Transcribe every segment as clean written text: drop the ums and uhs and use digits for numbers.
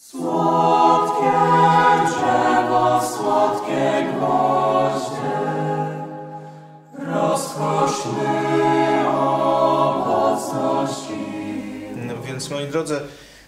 Słodkie drzewo, słodkie gwoździe, rozkoszny owocności. No więc moi drodzy,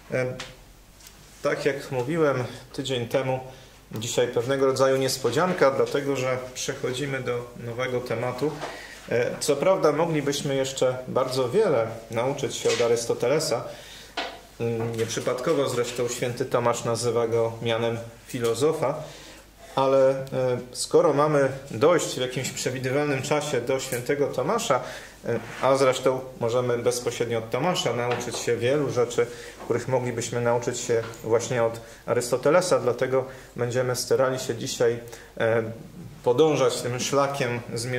tak jak mówiłem tydzień temu, dzisiaj pewnego rodzaju niespodzianka, dlatego że przechodzimy do nowego tematu. Co prawda moglibyśmy jeszcze bardzo wiele nauczyć się od Arystotelesa. Nieprzypadkowo zresztą święty Tomasz nazywa go mianem filozofa, ale skoro mamy dojść w jakimś przewidywalnym czasie do świętego Tomasza, a zresztą możemy bezpośrednio od Tomasza nauczyć się wielu rzeczy, których moglibyśmy nauczyć się właśnie od Arystotelesa, dlatego będziemy starali się dzisiaj podążać tym szlakiem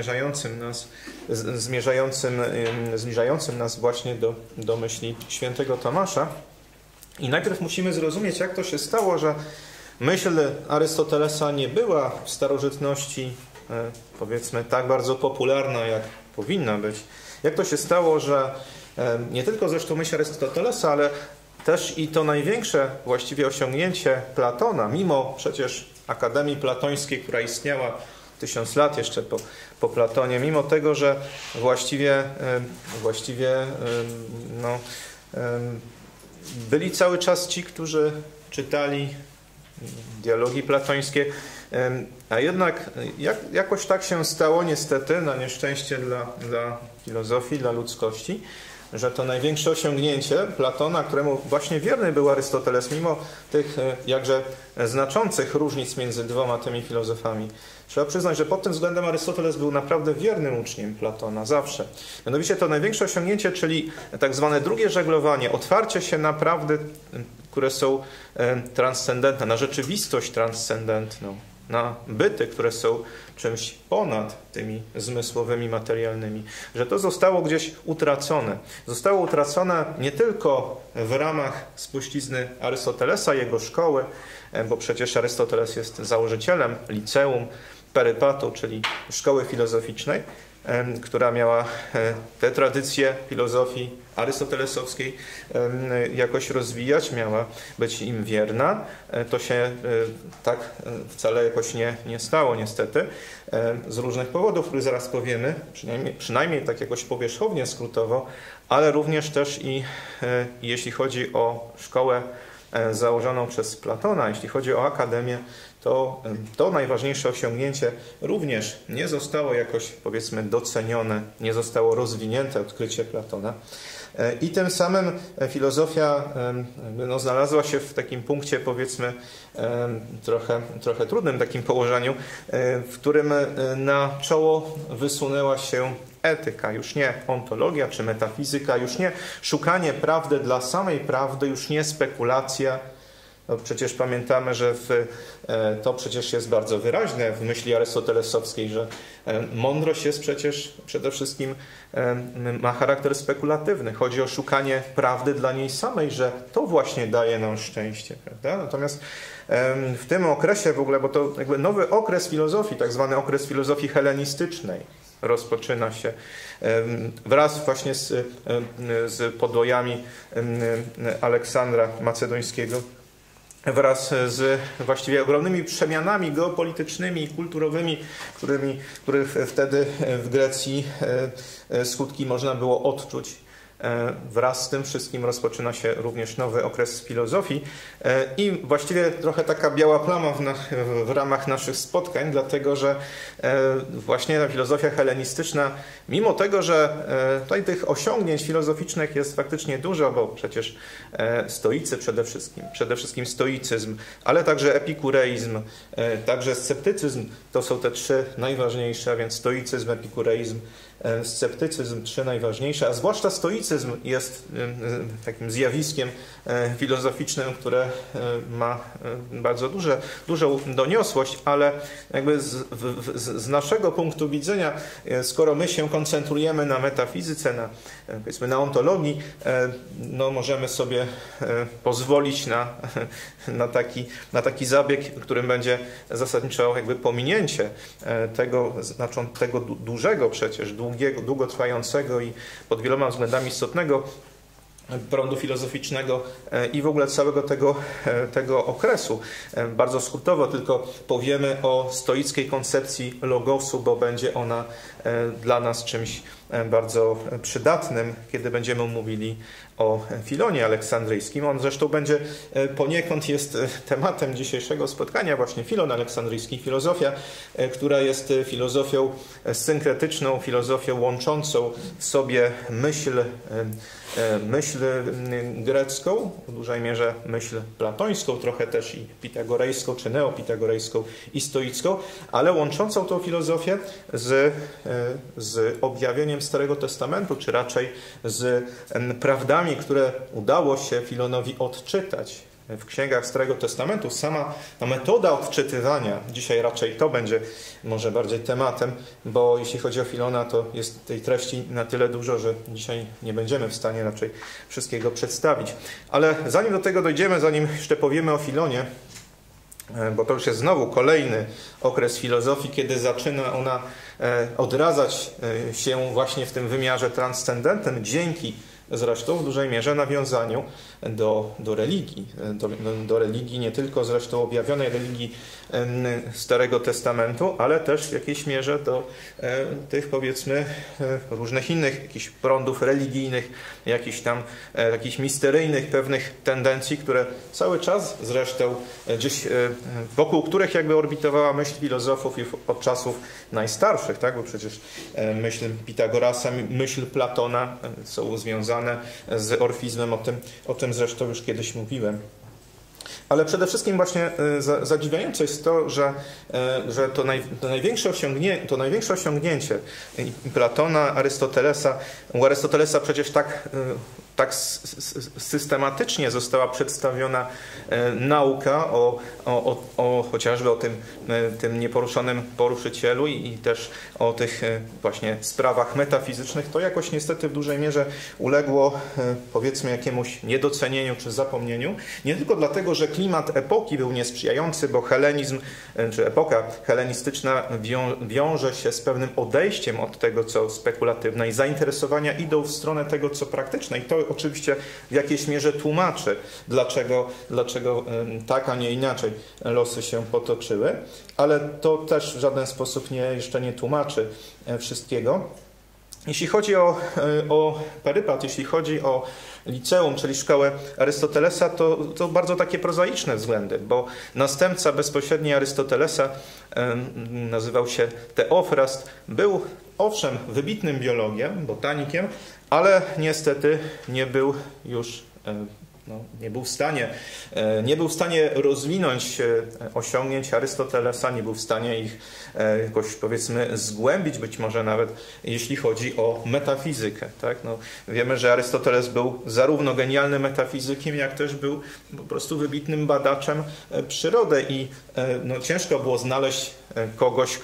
zbliżającym nas właśnie do myśli świętego Tomasza. I najpierw musimy zrozumieć, jak to się stało, że myśl Arystotelesa nie była w starożytności, powiedzmy, tak bardzo popularna, jak powinna być. Jak to się stało, że nie tylko zresztą myśl Arystotelesa, ale też i to największe właściwie osiągnięcie Platona, mimo przecież Akademii Platońskiej, która istniała 1000 lat jeszcze po Platonie, mimo tego, że właściwie byli cały czas ci, którzy czytali dialogi platońskie, a jednak jakoś tak się stało, niestety, na nieszczęście dla filozofii, dla ludzkości, że to największe osiągnięcie Platona, któremu właśnie wierny był Arystoteles, mimo tych jakże znaczących różnic między dwoma tymi filozofami. Trzeba przyznać, że pod tym względem Arystoteles był naprawdę wiernym uczniem Platona, zawsze. Mianowicie to największe osiągnięcie, czyli tak zwane drugie żeglowanie, otwarcie się na prawdy, które są transcendentne, na rzeczywistość transcendentną, na byty, które są czymś ponad tymi zmysłowymi, materialnymi. Że to zostało gdzieś utracone. Zostało utracone nie tylko w ramach spuścizny Arystotelesa, jego szkoły, bo przecież Arystoteles jest założycielem liceum Perypatu, czyli szkoły filozoficznej, która miała te tradycje filozofii arystotelesowskiej jakoś rozwijać, miała być im wierna. To się tak wcale jakoś nie stało niestety, z różnych powodów, których zaraz powiemy, przynajmniej tak jakoś powierzchownie, skrótowo, ale również też i jeśli chodzi o szkołę założoną przez Platona, jeśli chodzi o akademię, to najważniejsze osiągnięcie również nie zostało jakoś, powiedzmy, docenione, nie zostało rozwinięte odkrycie Platona. I tym samym filozofia znalazła się w takim punkcie, powiedzmy, trochę trudnym takim położeniu, w którym na czoło wysunęła się etyka, już nie ontologia czy metafizyka, już nie szukanie prawdy dla samej prawdy, już nie spekulacja. No przecież pamiętamy, że to przecież jest bardzo wyraźne w myśli arystotelesowskiej, że mądrość jest przecież przede wszystkim, ma charakter spekulatywny. Chodzi o szukanie prawdy dla niej samej, że to właśnie daje nam szczęście, prawda? Natomiast w tym okresie w ogóle, bo to jakby nowy okres filozofii, tak zwany okres filozofii helenistycznej, rozpoczyna się wraz właśnie z podbojami Aleksandra Macedońskiego, wraz z właściwie ogromnymi przemianami geopolitycznymi i kulturowymi, których wtedy w Grecji skutki można było odczuć. Wraz z tym wszystkim rozpoczyna się również nowy okres filozofii i właściwie trochę taka biała plama w ramach naszych spotkań, dlatego że właśnie ta filozofia helenistyczna, mimo tego, że tutaj tych osiągnięć filozoficznych jest faktycznie dużo, bo przecież stoicy przede wszystkim stoicyzm, ale także epikureizm, także sceptycyzm, to są te trzy najważniejsze, a więc stoicyzm, epikureizm, sceptycyzm, trzy najważniejsze, a zwłaszcza stoicyzm jest takim zjawiskiem filozoficznym, które ma bardzo dużą doniosłość, ale jakby z naszego punktu widzenia, skoro my się koncentrujemy na metafizyce, powiedzmy na ontologii, no możemy sobie pozwolić na taki zabieg, którym będzie zasadniczo jakby pominięcie tego dużego przecież, długotrwającego i pod wieloma względami istotnego prądu filozoficznego i w ogóle całego tego okresu. Bardzo skrótowo tylko powiemy o stoickiej koncepcji logosu, bo będzie ona dla nas czymś bardzo przydatnym, kiedy będziemy mówili o Filonie Aleksandryjskim. On zresztą będzie poniekąd jest tematem dzisiejszego spotkania, właśnie Filon Aleksandryjski, filozofia, która jest filozofią synkretyczną, filozofią łączącą w sobie myśl grecką, w dużej mierze myśl platońską, trochę też i pitagorejską, czy neopitagorejską i stoicką, ale łączącą tą filozofię z objawieniem Starego Testamentu, czy raczej z prawdami, które udało się Filonowi odczytać w księgach Starego Testamentu. Sama ta metoda odczytywania, dzisiaj raczej to będzie może bardziej tematem, bo jeśli chodzi o Filona, to jest tej treści na tyle dużo, że dzisiaj nie będziemy w stanie raczej wszystkiego przedstawić. Ale zanim do tego dojdziemy, zanim jeszcze powiemy o Filonie, bo to już jest znowu kolejny okres filozofii, kiedy zaczyna ona odradzać się właśnie w tym wymiarze transcendentnym, dzięki zresztą w dużej mierze nawiązaniu do religii. Do religii, nie tylko zresztą objawionej religii Starego Testamentu, ale też w jakiejś mierze do tych, powiedzmy, różnych innych jakichś prądów religijnych, jakichś misteryjnych pewnych tendencji, które cały czas zresztą gdzieś wokół których jakby orbitowała myśl filozofów od czasów najstarszych, tak? Bo przecież myśl Pitagorasa, myśl Platona są związane z orfizmem, o tym zresztą już kiedyś mówiłem. Ale przede wszystkim właśnie zadziwiające jest to, że to największe osiągnięcie Platona, Arystotelesa, u Arystotelesa przecież tak systematycznie została przedstawiona nauka chociażby o tym nieporuszonym poruszycielu i też o tych właśnie sprawach metafizycznych, to jakoś niestety w dużej mierze uległo, powiedzmy, jakiemuś niedocenieniu czy zapomnieniu. Nie tylko dlatego, że klimat epoki był niesprzyjający, bo helenizm, czy epoka helenistyczna wiąże się z pewnym odejściem od tego, co spekulatywne, i zainteresowania idą w stronę tego, co praktyczne. I to oczywiście w jakiejś mierze tłumaczy, dlaczego tak, a nie inaczej losy się potoczyły, ale to też w żaden sposób jeszcze nie tłumaczy wszystkiego. Jeśli chodzi o perypat, jeśli chodzi o liceum, czyli szkołę Arystotelesa, to bardzo takie prozaiczne względy, bo następca bezpośredni Arystotelesa nazywał się Teofrast, był owszem wybitnym biologiem, botanikiem, ale niestety nie był już nie był w stanie rozwinąć osiągnięć Arystotelesa, nie był w stanie ich jakoś, powiedzmy, zgłębić, być może nawet jeśli chodzi o metafizykę. Tak? Wiemy, że Arystoteles był zarówno genialnym metafizykiem, jak też był po prostu wybitnym badaczem przyrody i ciężko było znaleźć kogoś,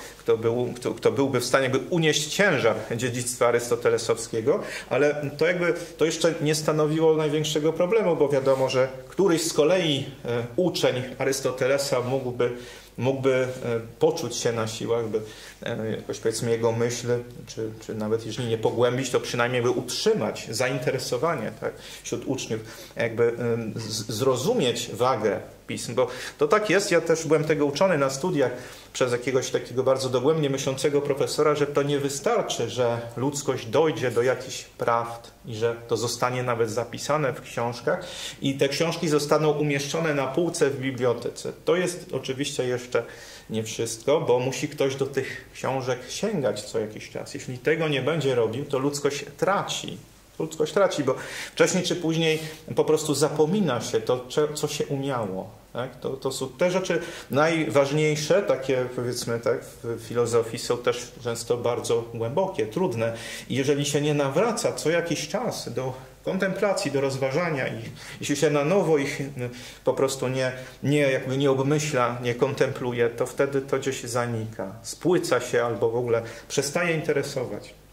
kto byłby w stanie unieść ciężar dziedzictwa arystotelesowskiego, ale to jeszcze nie stanowiło największego problemu, bo wiadomo, że któryś z kolei uczeń Arystotelesa mógłby poczuć się na siłach, by jakoś, powiedzmy, jego myśl, czy nawet jeżeli nie pogłębić, to przynajmniej by utrzymać zainteresowanie, tak, wśród uczniów, jakby zrozumieć wagę pism, bo to tak jest, ja też byłem tego uczony na studiach przez jakiegoś takiego bardzo dogłębnie myślącego profesora, że to nie wystarczy, że ludzkość dojdzie do jakichś prawd i że to zostanie nawet zapisane w książkach i te książki zostaną umieszczone na półce w bibliotece. To jest oczywiście jeszcze nie wszystko, bo musi ktoś do tych książek sięgać co jakiś czas. Jeśli tego nie będzie robił, to ludzkość traci, bo wcześniej czy później po prostu zapomina się to, co się umiało. Tak? To są te rzeczy najważniejsze, takie, powiedzmy, tak, w filozofii są też często bardzo głębokie, trudne. I jeżeli się nie nawraca co jakiś czas do kontemplacji, do rozważania ich, jeśli się na nowo ich po prostu nie obmyśla, nie kontempluje, to wtedy to gdzieś zanika, spłyca się albo w ogóle przestaje interesować.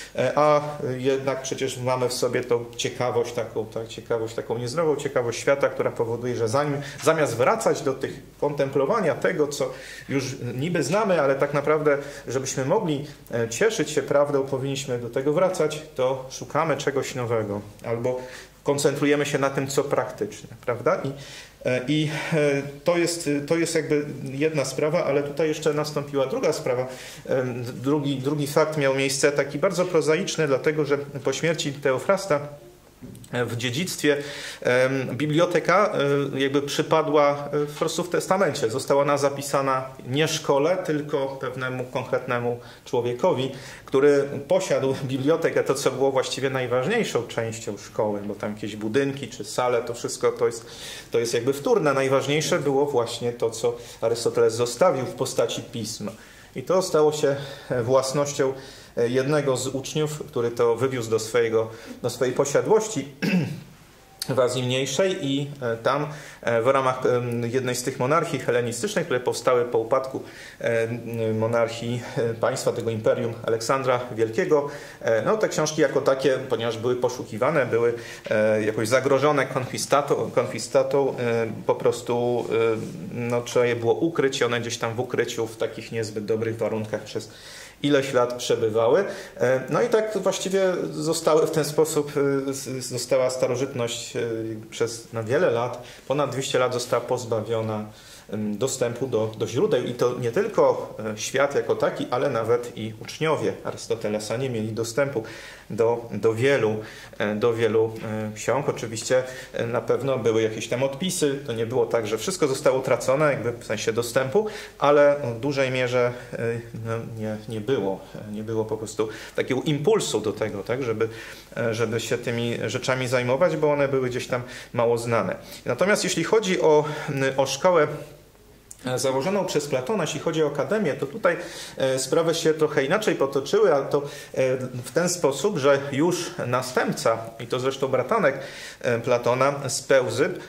a jednak przecież mamy w sobie tą ciekawość taką niezdrową ciekawość świata, która powoduje, że zamiast wracać do tych kontemplowania tego, co już niby znamy, ale tak naprawdę, żebyśmy mogli cieszyć się prawdą, powinniśmy do tego wracać, to szukamy czegoś nowego albo koncentrujemy się na tym, co praktyczne, prawda? I to jest jakby jedna sprawa, ale tutaj jeszcze nastąpiła druga sprawa. Drugi fakt miał miejsce, taki bardzo prozaiczny, dlatego że po śmierci Teofrasta w dziedzictwie biblioteka jakby przypadła po prostu w testamencie. Została ona zapisana nie szkole, tylko pewnemu konkretnemu człowiekowi, który posiadł bibliotekę, to co było właściwie najważniejszą częścią szkoły, bo tam jakieś budynki czy sale, to wszystko to jest jakby wtórne. Najważniejsze było właśnie to, co Arystoteles zostawił w postaci pisma. I to stało się własnością jednego z uczniów, który to wywiózł do swojej posiadłości w Azji Mniejszej i tam w ramach jednej z tych monarchii helenistycznych, które powstały po upadku monarchii państwa, tego imperium Aleksandra Wielkiego, no te książki jako takie, ponieważ były poszukiwane, były jakoś zagrożone konkwistatą, po prostu no, trzeba je było ukryć i one gdzieś tam w ukryciu w takich niezbyt dobrych warunkach przez ileś lat przebywały. No i tak właściwie została starożytność na wiele lat, ponad 200 lat została pozbawiona dostępu do źródeł i to nie tylko świat jako taki, ale nawet i uczniowie Arystotelesa nie mieli dostępu do wielu ksiąg. Oczywiście na pewno były jakieś tam odpisy, to nie było tak, że wszystko zostało utracone, jakby w sensie dostępu, ale w dużej mierze nie było po prostu takiego impulsu do tego, tak, żeby się tymi rzeczami zajmować, bo one były gdzieś tam mało znane. Natomiast jeśli chodzi o szkołę założoną przez Platona, jeśli chodzi o akademię, to tutaj sprawy się trochę inaczej potoczyły, ale to w ten sposób, że już następca, i to zresztą bratanek Platona, Spełzyb,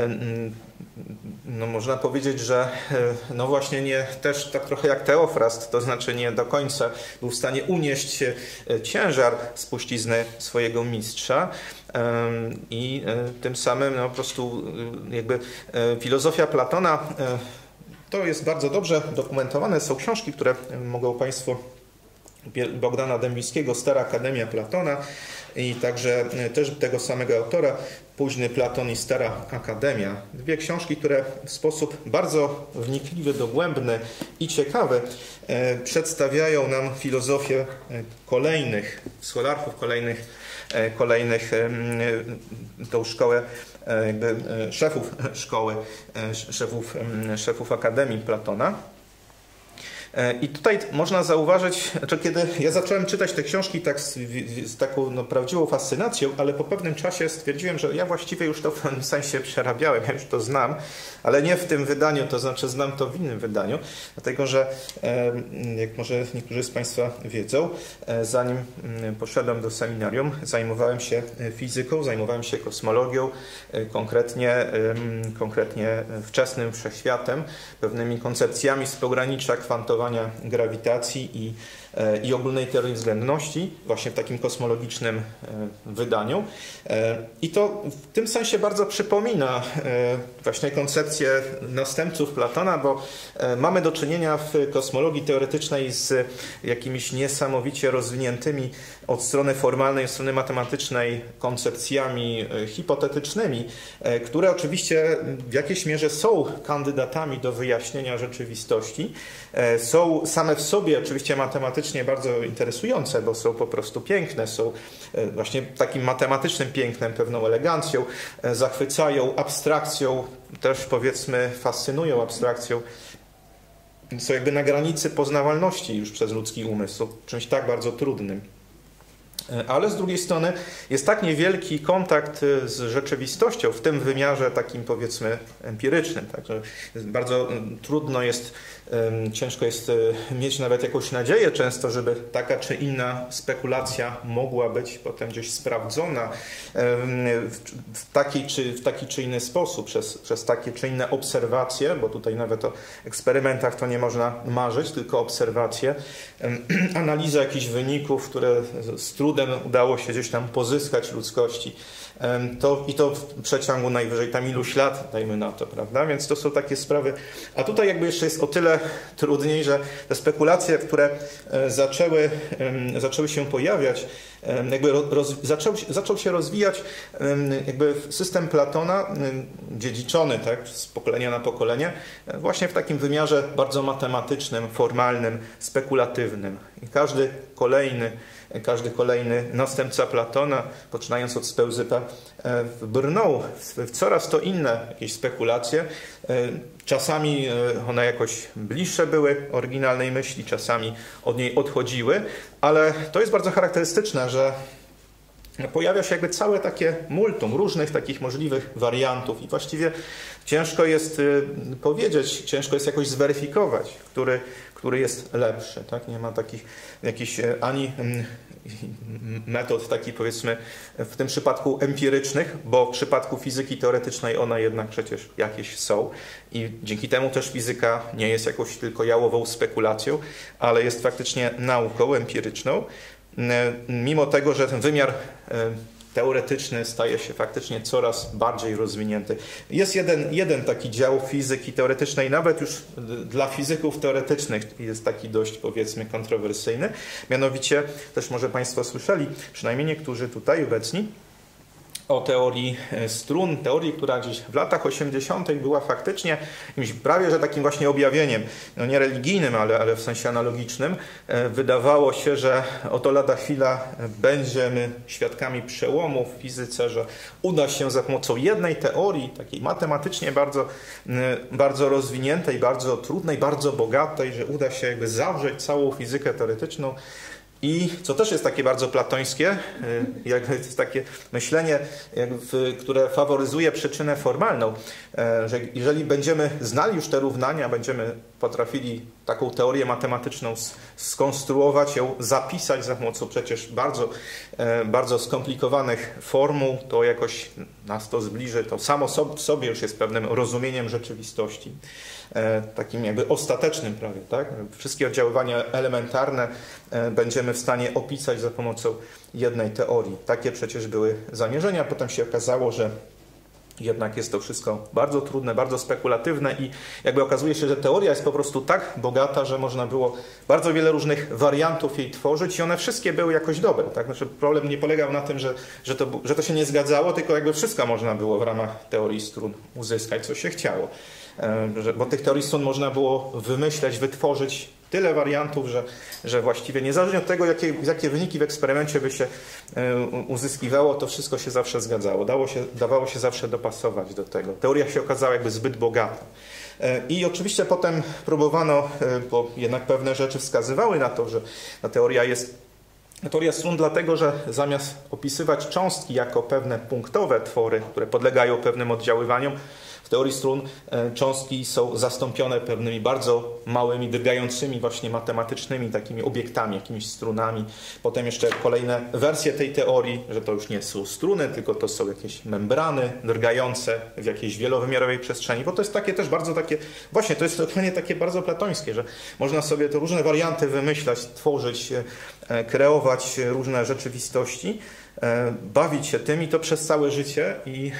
no można powiedzieć, że no właśnie nie też tak trochę jak Teofrast, to znaczy nie do końca był w stanie unieść ciężar spuścizny swojego mistrza i tym samym no po prostu jakby filozofia Platona to jest bardzo dobrze dokumentowane. Są książki, które mogą Państwo Bogdana Dębickiego, Stara Akademia Platona i także też tego samego autora, Późny Platon i Stara Akademia. Dwie książki, które w sposób bardzo wnikliwy, dogłębny i ciekawy przedstawiają nam filozofię kolejnych scholarków, kolejnych tą szkołę, jakby szefów szkoły, szefów Akademii Platona. I tutaj można zauważyć, że kiedy ja zacząłem czytać te książki tak z taką no, prawdziwą fascynacją, ale po pewnym czasie stwierdziłem, że ja właściwie już to w pewnym sensie przerabiałem, ja już to znam, ale nie w tym wydaniu, to znaczy znam to w innym wydaniu, dlatego że jak może niektórzy z Państwa wiedzą, zanim poszedłem do seminarium, zajmowałem się fizyką, zajmowałem się kosmologią, konkretnie wczesnym wszechświatem, pewnymi koncepcjami z pogranicza kwantowania grawitacji i ogólnej teorii względności, właśnie w takim kosmologicznym wydaniu. I to w tym sensie bardzo przypomina właśnie koncepcję następców Platona, bo mamy do czynienia w kosmologii teoretycznej z jakimiś niesamowicie rozwiniętymi od strony formalnej, od strony matematycznej koncepcjami hipotetycznymi, które oczywiście w jakiejś mierze są kandydatami do wyjaśnienia rzeczywistości. Są same w sobie oczywiście matematycznie bardzo interesujące, bo są po prostu piękne, są właśnie takim matematycznym pięknem, pewną elegancją, zachwycają abstrakcją, też powiedzmy fascynują abstrakcją, są jakby na granicy poznawalności już przez ludzki umysł, czymś tak bardzo trudnym. Ale z drugiej strony jest tak niewielki kontakt z rzeczywistością w tym wymiarze takim, powiedzmy, empirycznym. Także bardzo trudno jest, ciężko jest mieć nawet jakąś nadzieję często, żeby taka czy inna spekulacja mogła być potem gdzieś sprawdzona w taki czy inny sposób, przez takie czy inne obserwacje, bo tutaj nawet o eksperymentach to nie można marzyć, tylko obserwacje, analiza jakichś wyników, które z trudem udało się gdzieś tam pozyskać ludzkości. I to w przeciągu najwyżej tam iluś lat, dajmy na to, prawda? Więc to są takie sprawy. A tutaj jakby jeszcze jest o tyle trudniej, że te spekulacje, które zaczęły się pojawiać, jakby zaczął się rozwijać jakby system Platona, dziedziczony, tak, z pokolenia na pokolenie, właśnie w takim wymiarze bardzo matematycznym, formalnym, spekulatywnym. I każdy kolejny następca Platona, poczynając od Spełzypa, brnął w coraz to inne jakieś spekulacje. Czasami one jakoś bliższe były oryginalnej myśli, czasami od niej odchodziły, ale to jest bardzo charakterystyczne, że pojawia się jakby całe takie multum różnych takich możliwych wariantów i właściwie ciężko jest powiedzieć, ciężko jest jakoś zweryfikować, który jest lepszy. Tak? Nie ma takich jakichś ani metod takich, powiedzmy, w tym przypadku empirycznych, bo w przypadku fizyki teoretycznej one jednak przecież jakieś są i dzięki temu też fizyka nie jest jakąś tylko jałową spekulacją, ale jest faktycznie nauką empiryczną, mimo tego, że ten wymiar teoretyczny staje się faktycznie coraz bardziej rozwinięty. Jest jeden taki dział fizyki teoretycznej, nawet już dla fizyków teoretycznych jest taki dość, powiedzmy, kontrowersyjny. Mianowicie, też może Państwo słyszeli, przynajmniej niektórzy tutaj obecni, o teorii strun, teorii, która gdzieś w latach 80. była faktycznie jakimś prawie że takim właśnie objawieniem, no nie religijnym, ale w sensie analogicznym. Wydawało się, że oto lada chwila będziemy świadkami przełomu w fizyce, że uda się za pomocą jednej teorii, takiej matematycznie bardzo rozwiniętej, bardzo trudnej, bardzo bogatej, że uda się jakby zawrzeć całą fizykę teoretyczną. I co też jest takie bardzo platońskie, jakby to jest takie myślenie, które faworyzuje przyczynę formalną, że jeżeli będziemy znali już te równania, będziemy potrafili taką teorię matematyczną skonstruować, ją zapisać za pomocą przecież bardzo skomplikowanych formuł, to jakoś nas to zbliży, to samo w sobie już jest pewnym rozumieniem rzeczywistości. Takim jakby ostatecznym prawie, tak? Wszystkie oddziaływania elementarne będziemy w stanie opisać za pomocą jednej teorii. Takie przecież były zamierzenia. Potem się okazało, że jednak jest to wszystko bardzo trudne, bardzo spekulatywne i jakby okazuje się, że teoria jest po prostu tak bogata, że można było bardzo wiele różnych wariantów jej tworzyć i one wszystkie były jakoś dobre. Tak? Znaczy problem nie polegał na tym, że to się nie zgadzało, tylko jakby wszystko można było w ramach teorii strun uzyskać, co się chciało. Bo tych teorii strun można było wymyśleć, wytworzyć tyle wariantów, że właściwie niezależnie od tego, jakie wyniki w eksperymencie by się uzyskiwało, to wszystko się zawsze zgadzało. Dawało się zawsze dopasować do tego. Teoria się okazała jakby zbyt bogata. I oczywiście potem próbowano, bo jednak pewne rzeczy wskazywały na to, że ta teoria jest teoria strun dlatego, że zamiast opisywać cząstki jako pewne punktowe twory, które podlegają pewnym oddziaływaniom, w teorii strun cząstki są zastąpione pewnymi bardzo małymi, drgającymi właśnie matematycznymi takimi obiektami, jakimiś strunami. Potem jeszcze kolejne wersje tej teorii, że to już nie są struny, tylko to są jakieś membrany drgające w jakiejś wielowymiarowej przestrzeni, bo to jest takie też bardzo takie, właśnie to jest dokładnie takie bardzo platońskie, że można sobie to różne warianty wymyślać, tworzyć, kreować różne rzeczywistości, bawić się tym i to przez całe życie i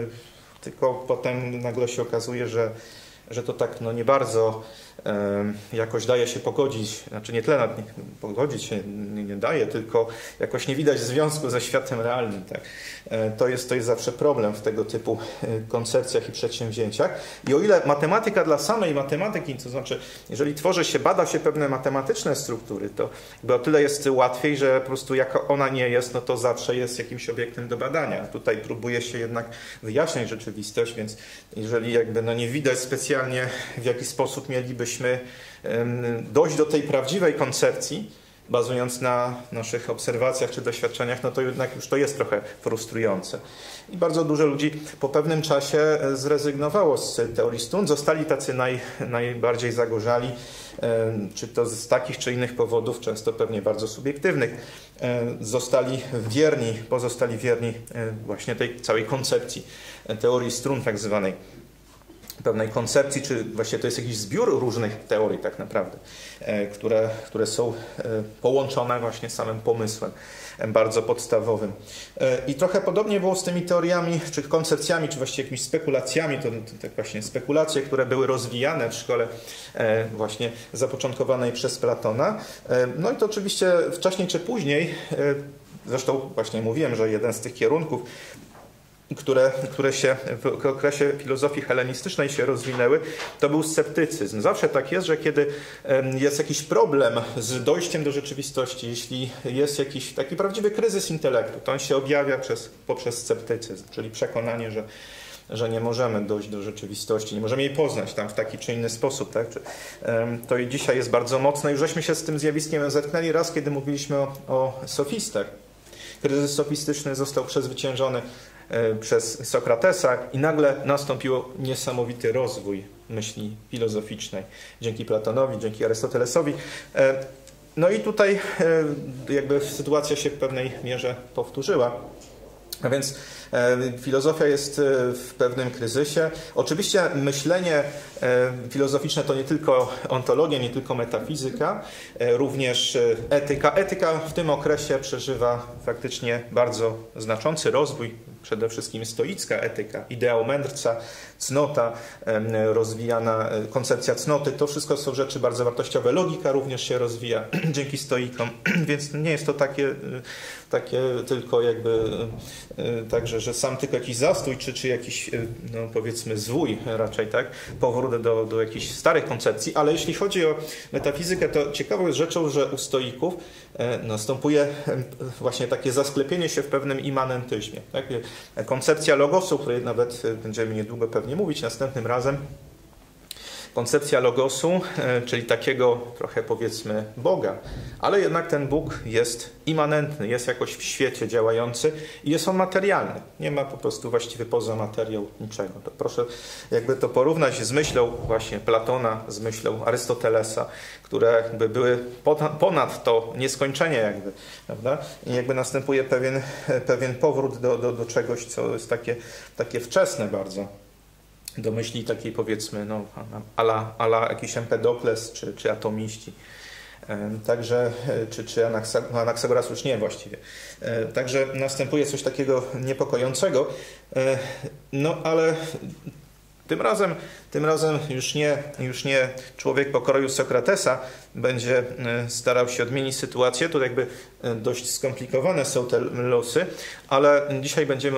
tylko potem nagle się okazuje, że to tak no nie bardzo jakoś daje się pogodzić, znaczy nie tyle pogodzić się nie daje, tylko jakoś nie widać związku ze światem realnym. Tak? To jest zawsze problem w tego typu koncepcjach i przedsięwzięciach. I o ile matematyka dla samej matematyki, to znaczy jeżeli bada się pewne matematyczne struktury, to o tyle jest łatwiej, że po prostu jaka ona nie jest, no to zawsze jest jakimś obiektem do badania. Tutaj próbuje się jednak wyjaśniać rzeczywistość, więc jeżeli jakby no nie widać specjalnie w jaki sposób mielibyśmy dojść do tej prawdziwej koncepcji, bazując na naszych obserwacjach czy doświadczeniach, no to jednak już to jest trochę frustrujące. I bardzo dużo ludzi po pewnym czasie zrezygnowało z teorii strun, zostali tacy najbardziej zagorzali, czy to z takich czy innych powodów, często pewnie bardzo subiektywnych, pozostali wierni właśnie tej całej koncepcji teorii strun tak zwanej. Pewnej koncepcji, czy właściwie to jest jakiś zbiór różnych teorii tak naprawdę, które są połączone właśnie samym pomysłem bardzo podstawowym. I trochę podobnie było z tymi teoriami, czy koncepcjami, czy właściwie jakimiś spekulacjami, to tak właśnie spekulacje, które były rozwijane w szkole właśnie zapoczątkowanej przez Platona. No i to oczywiście wcześniej czy później, zresztą właśnie mówiłem, że jeden z tych kierunków, które się w okresie filozofii helenistycznej się rozwinęły, to był sceptycyzm. Zawsze tak jest, że kiedy jest jakiś problem z dojściem do rzeczywistości, jeśli jest jakiś taki prawdziwy kryzys intelektu, to on się objawia poprzez sceptycyzm, czyli przekonanie, że nie możemy dojść do rzeczywistości, nie możemy jej poznać tam w taki czy inny sposób. Tak? To i dzisiaj jest bardzo mocne. Już żeśmy się z tym zjawiskiem zetknęli raz, kiedy mówiliśmy o sofistach. Kryzys sofistyczny został przezwyciężony przez Sokratesa i nagle nastąpił niesamowity rozwój myśli filozoficznej dzięki Platonowi, dzięki Arystotelesowi. No i tutaj jakby sytuacja się w pewnej mierze powtórzyła. A więc filozofia jest w pewnym kryzysie. Oczywiście myślenie filozoficzne to nie tylko ontologia, nie tylko metafizyka, również etyka. Etyka w tym okresie przeżywa faktycznie bardzo znaczący rozwój. Przede wszystkim stoicka etyka, ideał mędrca, cnota, rozwijana koncepcja cnoty. To wszystko są rzeczy bardzo wartościowe. Logika również się rozwija dzięki stoikom, więc nie jest to takie tylko jakby także, że sam tylko jakiś zastój, czy jakiś, no powiedzmy, zwój raczej, tak, powrót do jakichś starych koncepcji, ale jeśli chodzi o metafizykę, to ciekawą jest rzeczą, że u stoików następuje właśnie takie zasklepienie się w pewnym immanentyzmie. Tak? Koncepcja logosu, o której nawet będziemy niedługo pewnie mówić następnym razem, koncepcja logosu, czyli takiego trochę powiedzmy Boga, ale jednak ten Bóg jest immanentny, jest jakoś w świecie działający i jest on materialny. Nie ma po prostu właściwie poza materią niczego. To proszę jakby to porównać z myślą właśnie Platona, z myślą Arystotelesa, które jakby były ponad to nieskończenie jakby, prawda? I jakby następuje pewien powrót do czegoś, co jest takie wczesne bardzo. Do myśli takiej powiedzmy, no, a la jakiś Empedokles czy atomiści. Także, czy Anaksagoras już nie właściwie. Także następuje coś takiego niepokojącego. No ale tym razem już nie człowiek pokroju Sokratesa będzie starał się odmienić sytuację. Tu jakby dość skomplikowane są te losy, ale dzisiaj będziemy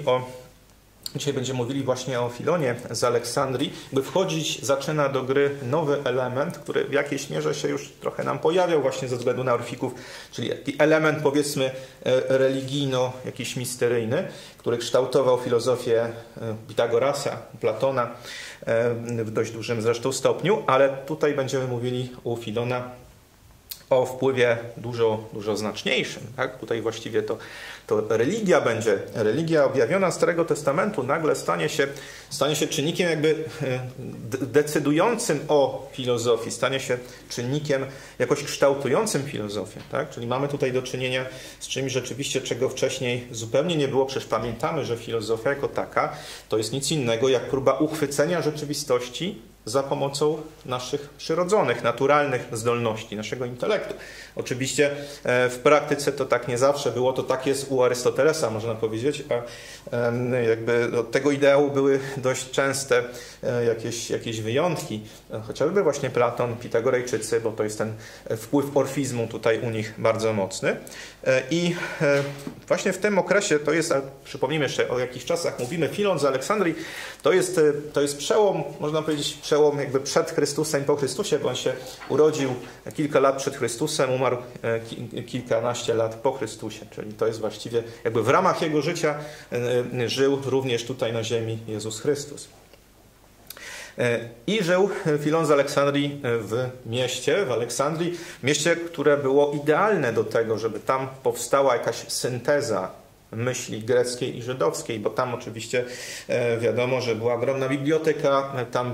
mówili właśnie o Filonie z Aleksandrii, by wchodzić zaczyna do gry nowy element, który w jakiejś mierze się już trochę nam pojawiał właśnie ze względu na Orfików, czyli taki element powiedzmy religijno, jakiś misteryjny, który kształtował filozofię Pitagorasa, Platona w dość dużym zresztą stopniu, ale tutaj będziemy mówili u Filona o wpływie dużo znaczniejszym. Tak? Tutaj właściwie to religia objawiona z Starego Testamentu nagle stanie się czynnikiem jakby decydującym o filozofii, stanie się czynnikiem jakoś kształtującym filozofię. Tak? Czyli mamy tutaj do czynienia z czymś rzeczywiście, czego wcześniej zupełnie nie było. Przecież pamiętamy, że filozofia jako taka to jest nic innego jak próba uchwycenia rzeczywistości za pomocą naszych przyrodzonych, naturalnych zdolności, naszego intelektu. Oczywiście w praktyce to tak nie zawsze było, to tak jest u Arystotelesa, można powiedzieć, a jakby od tego ideału były dość częste jakieś wyjątki, chociażby właśnie Platon, Pitagorejczycy, bo to jest ten wpływ orfizmu tutaj u nich bardzo mocny. I właśnie w tym okresie, to jest, przypomnijmy jeszcze o jakich czasach mówimy, Filon z Aleksandrii, to jest przełom, można powiedzieć przełom jakby przed Chrystusem i po Chrystusie, bo on się urodził kilka lat przed Chrystusem, umarł kilkanaście lat po Chrystusie, czyli to jest właściwie jakby w ramach jego życia żył również tutaj na ziemi Jezus Chrystus. I żył Filon z Aleksandrii w Aleksandrii, mieście, które było idealne do tego, żeby tam powstała jakaś synteza myśli greckiej i żydowskiej, bo tam oczywiście wiadomo, że była ogromna biblioteka, tam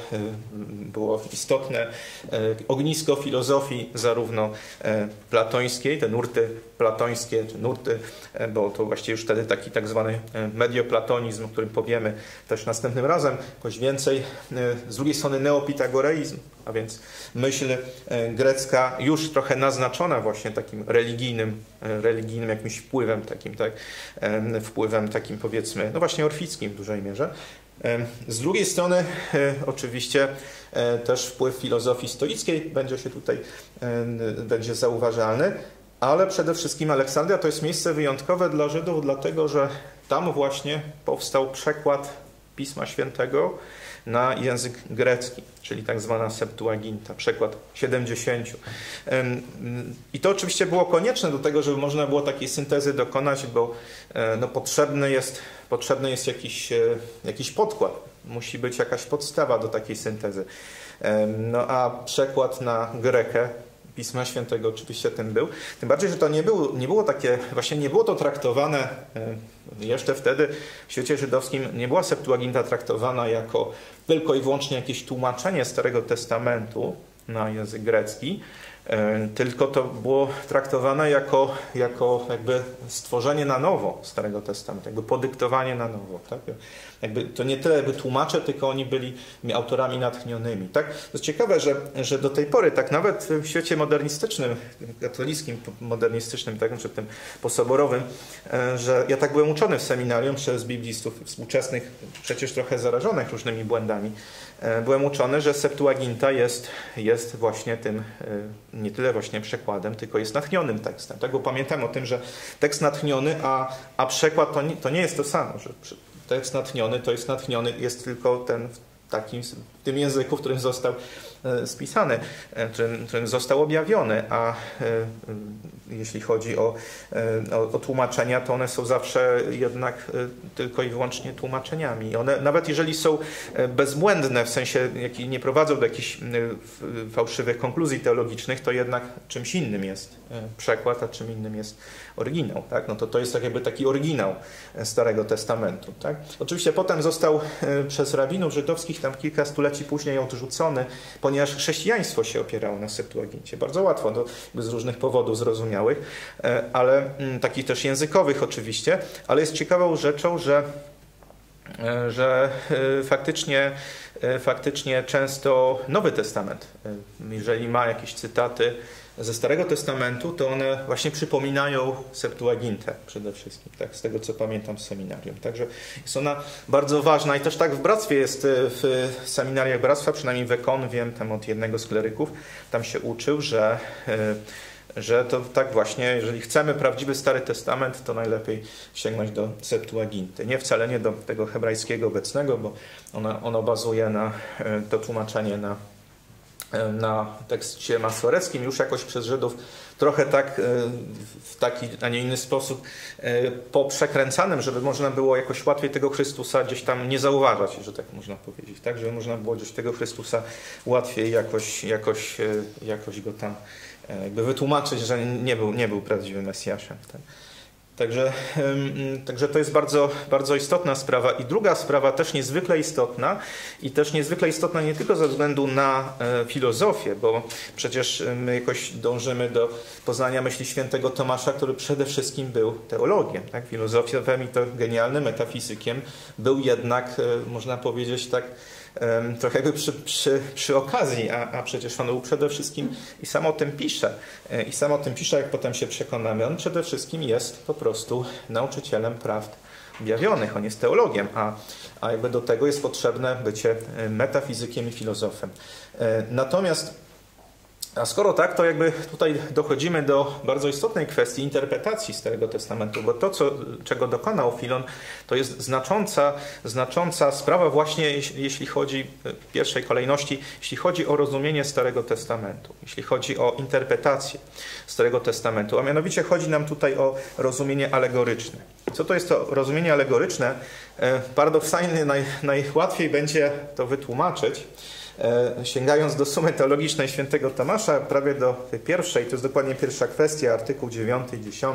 było istotne ognisko filozofii zarówno platońskiej, te nurty platońskie, czy nurty, bo to właściwie już wtedy taki tak zwany medioplatonizm, o którym powiemy też następnym razem, jakoś więcej. Z drugiej strony neopitagoreizm, a więc myśl grecka już trochę naznaczona właśnie takim religijnym jakimś wpływem takim, tak? Wpływem takim powiedzmy, no właśnie orfickim w dużej mierze. Z drugiej strony oczywiście też wpływ filozofii stoickiej będzie zauważalny, ale przede wszystkim Aleksandria to jest miejsce wyjątkowe dla Żydów, dlatego że tam właśnie powstał przekład Pisma Świętego na język grecki, czyli tak zwana Septuaginta, przekład 70. I to oczywiście było konieczne do tego, żeby można było takiej syntezy dokonać, bo no, potrzebny jest jakiś podkład. Musi być jakaś podstawa do takiej syntezy. No a przekład na grekę Pisma Świętego oczywiście tym był. Tym bardziej, że to nie było takie, właśnie nie było to traktowane, jeszcze wtedy w świecie żydowskim nie była Septuaginta traktowana jako tylko i wyłącznie jakieś tłumaczenie Starego Testamentu na język grecki, tylko to było traktowane jako jakby stworzenie na nowo Starego Testamentu, jakby podyktowanie na nowo. Tak? Jakby to nie tyle jakby tłumacze, tylko oni byli autorami natchnionymi. Tak? To jest ciekawe, że do tej pory, tak nawet w świecie modernistycznym, katolickim, modernistycznym, tak, czy tym posoborowym, że ja tak byłem uczony w seminarium przez biblistów współczesnych, przecież trochę zarażonych różnymi błędami. Byłem uczony, że Septuaginta jest właśnie tym, nie tyle właśnie przekładem, tylko jest natchnionym tekstem. Tak? Bo pamiętam o tym, że tekst natchniony, a przekład to nie jest to samo, że tekst natchniony to jest natchniony, jest tylko ten w tym języku, w którym został spisany, którym został objawiony, a jeśli chodzi o tłumaczenia, to one są zawsze jednak tylko i wyłącznie tłumaczeniami. One, nawet jeżeli są bezbłędne, w sensie nie prowadzą do jakichś fałszywych konkluzji teologicznych, to jednak czymś innym jest przekład, a czym innym jest oryginał. Tak? No to jest tak jakby taki oryginał Starego Testamentu. Tak? Oczywiście potem został przez rabinów żydowskich tam kilka stuleci później odrzucony, ponieważ chrześcijaństwo się opierało na Septuagincie. Bardzo łatwo, z różnych powodów zrozumiałych, ale takich też językowych oczywiście, ale jest ciekawą rzeczą, że faktycznie często Nowy Testament, jeżeli ma jakieś cytaty ze Starego Testamentu, to one właśnie przypominają Septuagintę przede wszystkim, tak, z tego co pamiętam z seminarium. Także jest ona bardzo ważna i też tak w bractwie jest, w seminariach bractwa, przynajmniej w Ekon, wiem tam od jednego z kleryków, tam się uczył, że to tak właśnie, jeżeli chcemy prawdziwy Stary Testament, to najlepiej sięgnąć do Septuaginty. Nie wcale nie do tego hebrajskiego obecnego, bo ono bazuje na to tłumaczenie na tekście masoreckim, już jakoś przez Żydów trochę tak w taki, a nie inny sposób poprzekręcanym, żeby można było jakoś łatwiej tego Chrystusa gdzieś tam nie zauważać, że tak można powiedzieć, tak, żeby można było gdzieś tego Chrystusa łatwiej jakoś go tam jakby wytłumaczyć, że nie był prawdziwym Mesjaszem. Tak. Także to jest bardzo, bardzo istotna sprawa. I druga sprawa też niezwykle istotna i też niezwykle istotna nie tylko ze względu na filozofię, bo przecież my jakoś dążymy do poznania myśli świętego Tomasza, który przede wszystkim był teologiem. Tak? Filozofem i to genialnym metafizykiem był jednak, można powiedzieć tak, trochę jakby przy okazji, a przecież on był przede wszystkim i sam o tym pisze. I sam o tym pisze, jak potem się przekonamy. On przede wszystkim jest po prostu nauczycielem prawd objawionych. On jest teologiem, a jakby do tego jest potrzebne bycie metafizykiem i filozofem. Natomiast a skoro tak, to jakby tutaj dochodzimy do bardzo istotnej kwestii interpretacji Starego Testamentu, bo to, czego dokonał Filon, to jest znacząca sprawa właśnie, jeśli chodzi w pierwszej kolejności, jeśli chodzi o rozumienie Starego Testamentu, jeśli chodzi o interpretację Starego Testamentu, a mianowicie chodzi nam tutaj o rozumienie alegoryczne. Co to jest to rozumienie alegoryczne? Paradoksalnie najłatwiej będzie to wytłumaczyć, sięgając do sumy teologicznej świętego Tomasza, prawie do tej pierwszej, to jest dokładnie pierwsza kwestia, artykuł 9 i 10.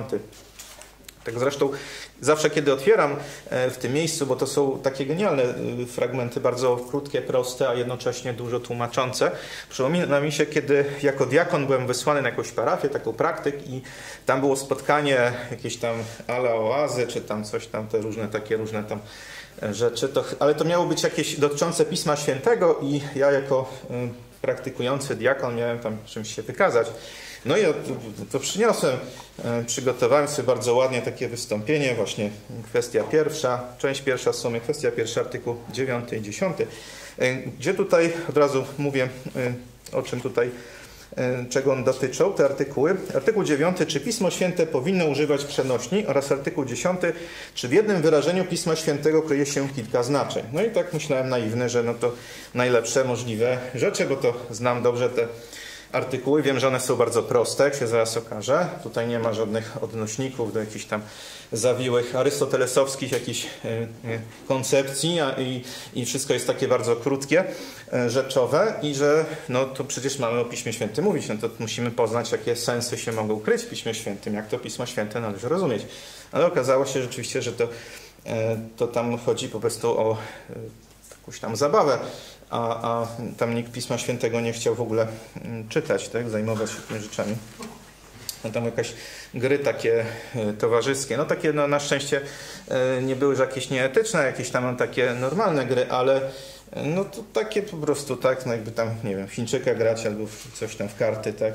Tak zresztą zawsze, kiedy otwieram w tym miejscu, bo to są takie genialne fragmenty, bardzo krótkie, proste, a jednocześnie dużo tłumaczące. Przypomina mi się, kiedy jako diakon byłem wysłany na jakąś parafię, taką praktyk i tam było spotkanie jakieś tam ala oazy, czy tam coś tam, te różne tam rzeczy, ale to miało być jakieś dotyczące Pisma Świętego i ja jako praktykujący diakon miałem tam czymś się wykazać. No i to przyniosłem, przygotowałem sobie bardzo ładnie takie wystąpienie, właśnie kwestia pierwsza, część pierwsza w sumie, kwestia pierwsza, artykuł 9 i 10, gdzie tutaj od razu mówię, o czym tutaj, czego on dotyczą, te artykuły. Artykuł 9, czy Pismo Święte powinno używać przenośni, oraz artykuł 10, czy w jednym wyrażeniu Pisma Świętego kryje się kilka znaczeń. No i tak myślałem naiwny, że no to najlepsze możliwe rzeczy, bo to znam dobrze te artykuły. Wiem, że one są bardzo proste, jak się zaraz okaże. Tutaj nie ma żadnych odnośników do jakichś tam zawiłych arystotelesowskich jakichś koncepcji i wszystko jest takie bardzo krótkie, rzeczowe i że no to przecież mamy o Piśmie Świętym mówić, no to musimy poznać, jakie sensy się mogą kryć w Piśmie Świętym, jak to Pismo Święte należy rozumieć. Ale okazało się rzeczywiście, że to tam chodzi po prostu o jakąś tam zabawę, a tam nikt Pisma Świętego nie chciał w ogóle czytać, tak, zajmować się tymi rzeczami. No tam jakieś gry takie towarzyskie, no takie no, na szczęście nie były jakieś nieetyczne, jakieś tam takie normalne gry, ale no to takie po prostu tak, no jakby tam, nie wiem, w Chińczyka grać albo coś tam w karty, tak,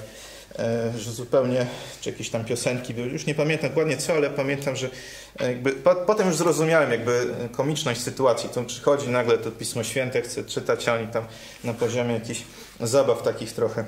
że zupełnie, czy jakieś tam piosenki były, już nie pamiętam dokładnie co, ale pamiętam, że jakby potem już zrozumiałem jakby komiczność sytuacji, to przychodzi nagle to Pismo Święte, chce czytać, a oni tam na poziomie jakichś zabaw takich trochę.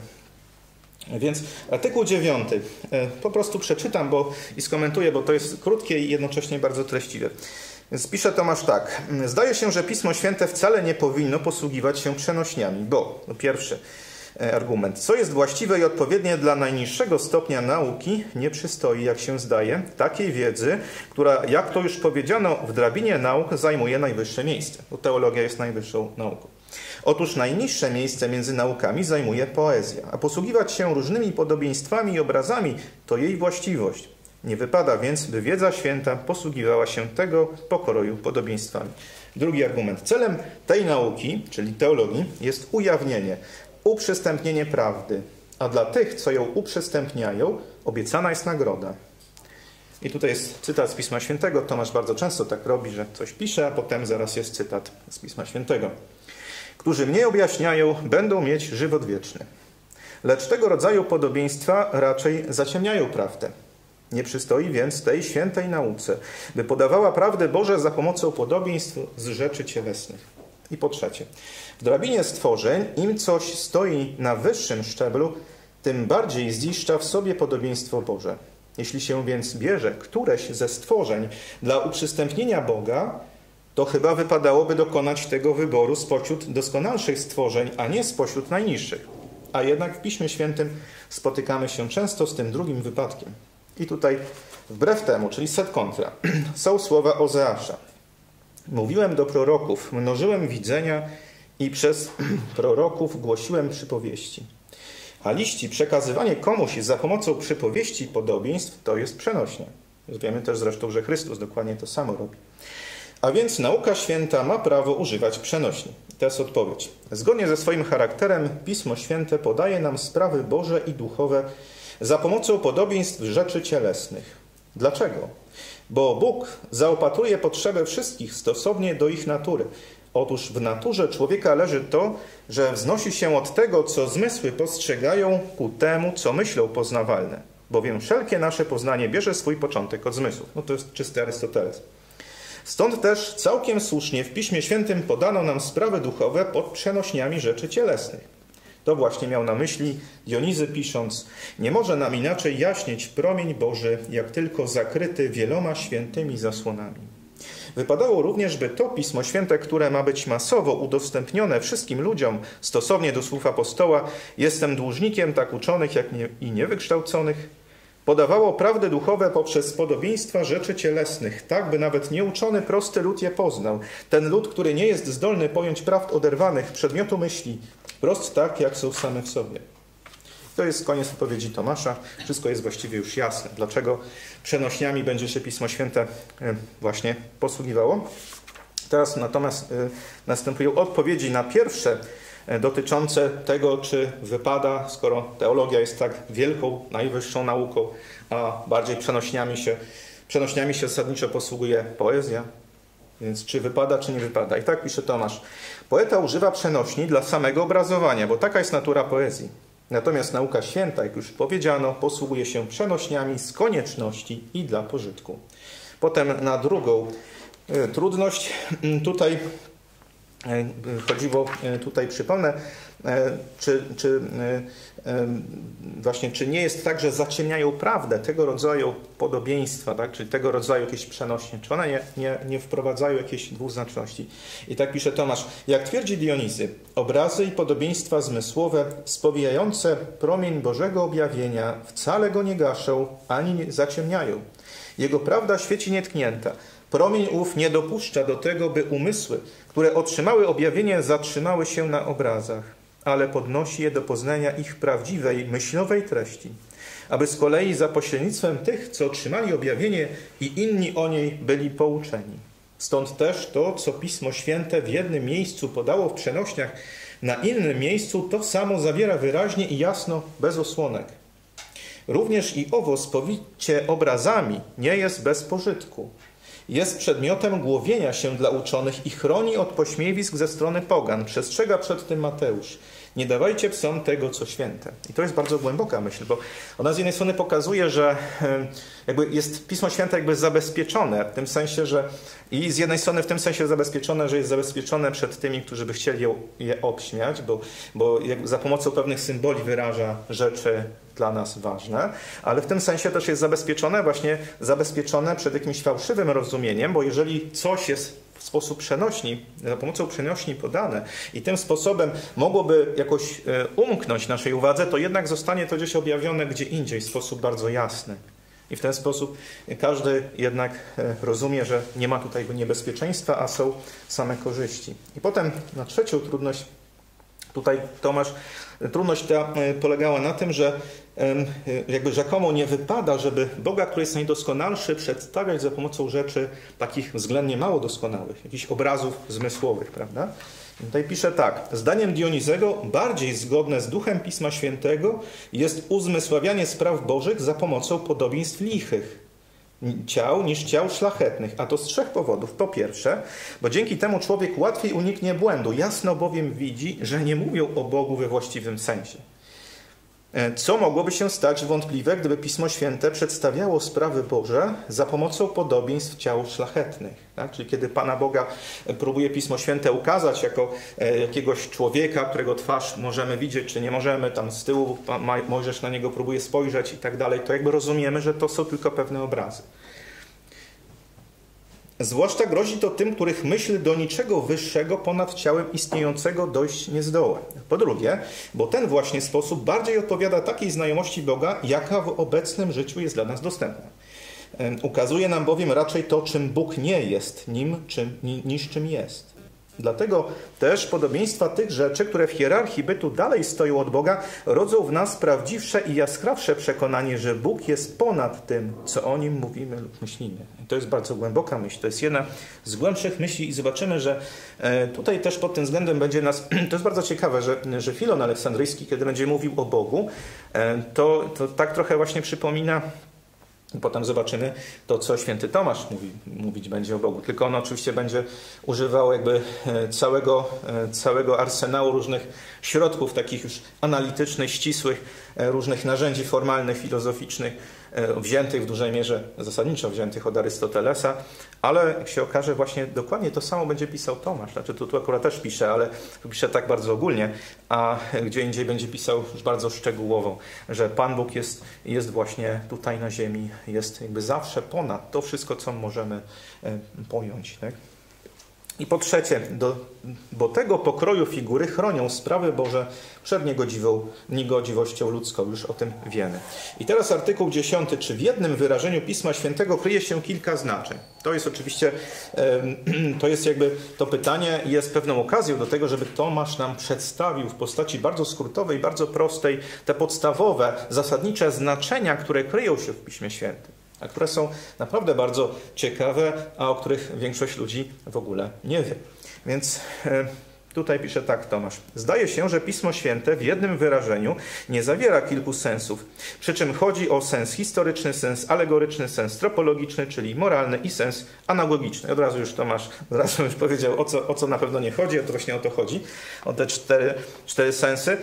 Więc artykuł 9 po prostu przeczytam i skomentuję, bo to jest krótkie i jednocześnie bardzo treściwe. Więc pisze Tomasz tak. Zdaje się, że Pismo Święte wcale nie powinno posługiwać się przenośniami, bo pierwszy argument. Co jest właściwe i odpowiednie dla najniższego stopnia nauki, nie przystoi, jak się zdaje, takiej wiedzy, która, jak to już powiedziano, w drabinie nauk zajmuje najwyższe miejsce. Bo teologia jest najwyższą nauką. Otóż najniższe miejsce między naukami zajmuje poezja, a posługiwać się różnymi podobieństwami i obrazami to jej właściwość. Nie wypada więc, by wiedza święta posługiwała się tego pokroju podobieństwami. Drugi argument. Celem tej nauki, czyli teologii, jest ujawnienie, uprzystępnienie prawdy, a dla tych, co ją uprzystępniają, obiecana jest nagroda. I tutaj jest cytat z Pisma Świętego. Tomasz bardzo często tak robi, że coś pisze, a potem zaraz jest cytat z Pisma Świętego. Którzy mnie objaśniają, będą mieć żywot wieczny. Lecz tego rodzaju podobieństwa raczej zaciemniają prawdę. Nie przystoi więc tej świętej nauce, by podawała prawdę Boże za pomocą podobieństw z rzeczy cielesnych. I po trzecie, w drabinie stworzeń, im coś stoi na wyższym szczeblu, tym bardziej ziszcza w sobie podobieństwo Boże. Jeśli się więc bierze któreś ze stworzeń dla uprzystępnienia Boga, to chyba wypadałoby dokonać tego wyboru spośród doskonalszych stworzeń, a nie spośród najniższych. A jednak w Piśmie Świętym spotykamy się często z tym drugim wypadkiem. I tutaj wbrew temu, czyli set kontra, są słowa Ozeasza. Mówiłem do proroków, mnożyłem widzenia i przez proroków głosiłem przypowieści. A liści, przekazywanie komuś za pomocą przypowieści podobieństw, to jest przenośnia. Wiemy też zresztą, że Chrystus dokładnie to samo robi. A więc nauka święta ma prawo używać przenośni. To jest odpowiedź. Zgodnie ze swoim charakterem Pismo Święte podaje nam sprawy Boże i duchowe za pomocą podobieństw rzeczy cielesnych. Dlaczego? Bo Bóg zaopatruje potrzebę wszystkich stosownie do ich natury. Otóż w naturze człowieka leży to, że wznosi się od tego, co zmysły postrzegają, ku temu, co myślą poznawalne. Bowiem wszelkie nasze poznanie bierze swój początek od zmysłów. No to jest czysty Arystoteles. Stąd też całkiem słusznie w Piśmie Świętym podano nam sprawy duchowe pod przenośniami rzeczy cielesnych. To właśnie miał na myśli Dionizy pisząc: nie może nam inaczej jaśnieć promień Boży, jak tylko zakryty wieloma świętymi zasłonami. Wypadało również, by to Pismo Święte, które ma być masowo udostępnione wszystkim ludziom stosownie do słów apostoła, jestem dłużnikiem tak uczonych, jak i niewykształconych, Podawało prawdy duchowe poprzez podobieństwa rzeczy cielesnych, tak by nawet nieuczony, prosty lud je poznał. Ten lud, który nie jest zdolny pojąć prawd oderwanych przedmiotu myśli, prost tak, jak są same w sobie. To jest koniec wypowiedzi Tomasza. Wszystko jest właściwie już jasne. Dlaczego przenośniami będzie się Pismo Święte właśnie posługiwało? Teraz natomiast następują odpowiedzi na pierwsze dotyczące tego, czy wypada, skoro teologia jest tak wielką, najwyższą nauką, a bardziej przenośniami się zasadniczo posługuje poezja. Więc czy wypada, czy nie wypada? I tak pisze Tomasz. Poeta używa przenośni dla samego obrazowania, bo taka jest natura poezji. Natomiast nauka święta, jak już powiedziano, posługuje się przenośniami z konieczności i dla pożytku. Potem na drugą trudność tutaj chodziło, tutaj przypomnę, czy nie jest tak, że zaciemniają prawdę tego rodzaju podobieństwa, tak? Czyli tego rodzaju jakieś przenośnie, czy one nie wprowadzają jakiejś dwuznaczności. I tak pisze Tomasz, jak twierdzi Dionizy, obrazy i podobieństwa zmysłowe spowijające promień Bożego objawienia wcale go nie gaszą, ani nie zaciemniają. Jego prawda świeci nietknięta. Promień ów nie dopuszcza do tego, by umysły, które otrzymały objawienie, zatrzymały się na obrazach, ale podnosi je do poznania ich prawdziwej, myślowej treści, aby z kolei za pośrednictwem tych, co otrzymali objawienie i inni o niej byli pouczeni. Stąd też to, co Pismo Święte w jednym miejscu podało w przenośniach, na innym miejscu to samo zawiera wyraźnie i jasno, bez osłonek. Również i owo spowicie obrazami nie jest bez pożytku. Jest przedmiotem głowienia się dla uczonych i chroni od pośmiewisk ze strony pogan. Przestrzega przed tym Mateusz. Nie dawajcie psom tego, co święte. I to jest bardzo głęboka myśl, bo ona z jednej strony pokazuje, że jakby jest Pismo Święte jakby zabezpieczone, w tym sensie, że i z jednej strony w tym sensie zabezpieczone, że jest zabezpieczone przed tymi, którzy by chcieli je obśmiać, bo za pomocą pewnych symboli wyraża rzeczy dla nas ważne, ale w tym sensie też jest zabezpieczone przed jakimś fałszywym rozumieniem, bo jeżeli coś jest w sposób przenośni, za pomocą przenośni podane i tym sposobem mogłoby jakoś umknąć naszej uwadze, to jednak zostanie to gdzieś objawione gdzie indziej w sposób bardzo jasny. I w ten sposób każdy jednak rozumie, że nie ma tutaj niebezpieczeństwa, a są same korzyści. I potem na trzecią trudność, tutaj Tomasz, trudność ta polegała na tym, że jakby rzekomo nie wypada, żeby Boga, który jest najdoskonalszy, przedstawiać za pomocą rzeczy takich względnie mało doskonałych, jakichś obrazów zmysłowych, prawda? I tutaj pisze tak, zdaniem Dionizego bardziej zgodne z duchem Pisma Świętego jest uzmysławianie spraw bożych za pomocą podobieństw lichych ciał niż ciał szlachetnych, a to z trzech powodów. Po pierwsze, bo dzięki temu człowiek łatwiej uniknie błędu, jasno bowiem widzi, że nie mówią o Bogu we właściwym sensie. Co mogłoby się stać wątpliwe, gdyby Pismo Święte przedstawiało sprawy Boże za pomocą podobieństw ciał szlachetnych. Tak? Czyli kiedy Pana Boga próbuje Pismo Święte ukazać jako jakiegoś człowieka, którego twarz możemy widzieć, czy nie możemy, tam z tyłu Mojżesz na niego próbuje spojrzeć i tak dalej, to jakby rozumiemy, że to są tylko pewne obrazy. Zwłaszcza grozi to tym, których myśl do niczego wyższego ponad ciałem istniejącego dojść nie zdoła. Po drugie, bo ten właśnie sposób bardziej odpowiada takiej znajomości Boga, jaka w obecnym życiu jest dla nas dostępna. Ukazuje nam bowiem raczej to, czym Bóg nie jest, niż czym jest. Dlatego też podobieństwa tych rzeczy, które w hierarchii bytu dalej stoją od Boga, rodzą w nas prawdziwsze i jaskrawsze przekonanie, że Bóg jest ponad tym, co o Nim mówimy lub myślimy. I to jest bardzo głęboka myśl. To jest jedna z głębszych myśli i zobaczymy, że tutaj też pod tym względem będzie nas... To jest bardzo ciekawe, że Filon Aleksandryjski, kiedy będzie mówił o Bogu, to tak trochę właśnie przypomina... Potem zobaczymy to, co święty Tomasz mówić będzie o Bogu. Tylko on oczywiście będzie używał jakby całego arsenału różnych środków, takich już analitycznych, ścisłych, różnych narzędzi formalnych, filozoficznych, wziętych w dużej mierze, zasadniczo wziętych od Arystotelesa, ale jak się okaże, właśnie dokładnie to samo będzie pisał Tomasz. Znaczy tu akurat też pisze, ale tu pisze tak bardzo ogólnie, a gdzie indziej będzie pisał już bardzo szczegółowo, że Pan Bóg jest właśnie tutaj na ziemi, jest jakby zawsze ponad to wszystko, co możemy pojąć. Tak? I po trzecie, bo tego pokroju figury chronią sprawy Boże przed niegodziwością ludzką. Już o tym wiemy. I teraz artykuł 10. Czy w jednym wyrażeniu Pisma Świętego kryje się kilka znaczeń? To jest oczywiście, to pytanie jest pewną okazją do tego, żeby Tomasz nam przedstawił w postaci bardzo skrótowej, bardzo prostej te podstawowe, zasadnicze znaczenia, które kryją się w Piśmie Świętym, a które są naprawdę bardzo ciekawe, a o których większość ludzi w ogóle nie wie. Więc tutaj pisze tak Tomasz. Zdaje się, że Pismo Święte w jednym wyrażeniu nie zawiera kilku sensów, przy czym chodzi o sens historyczny, sens alegoryczny, sens tropologiczny, czyli moralny i sens analogiczny. Od razu już Tomasz już powiedział, o co na pewno nie chodzi, to właśnie o to chodzi, o te cztery sensy.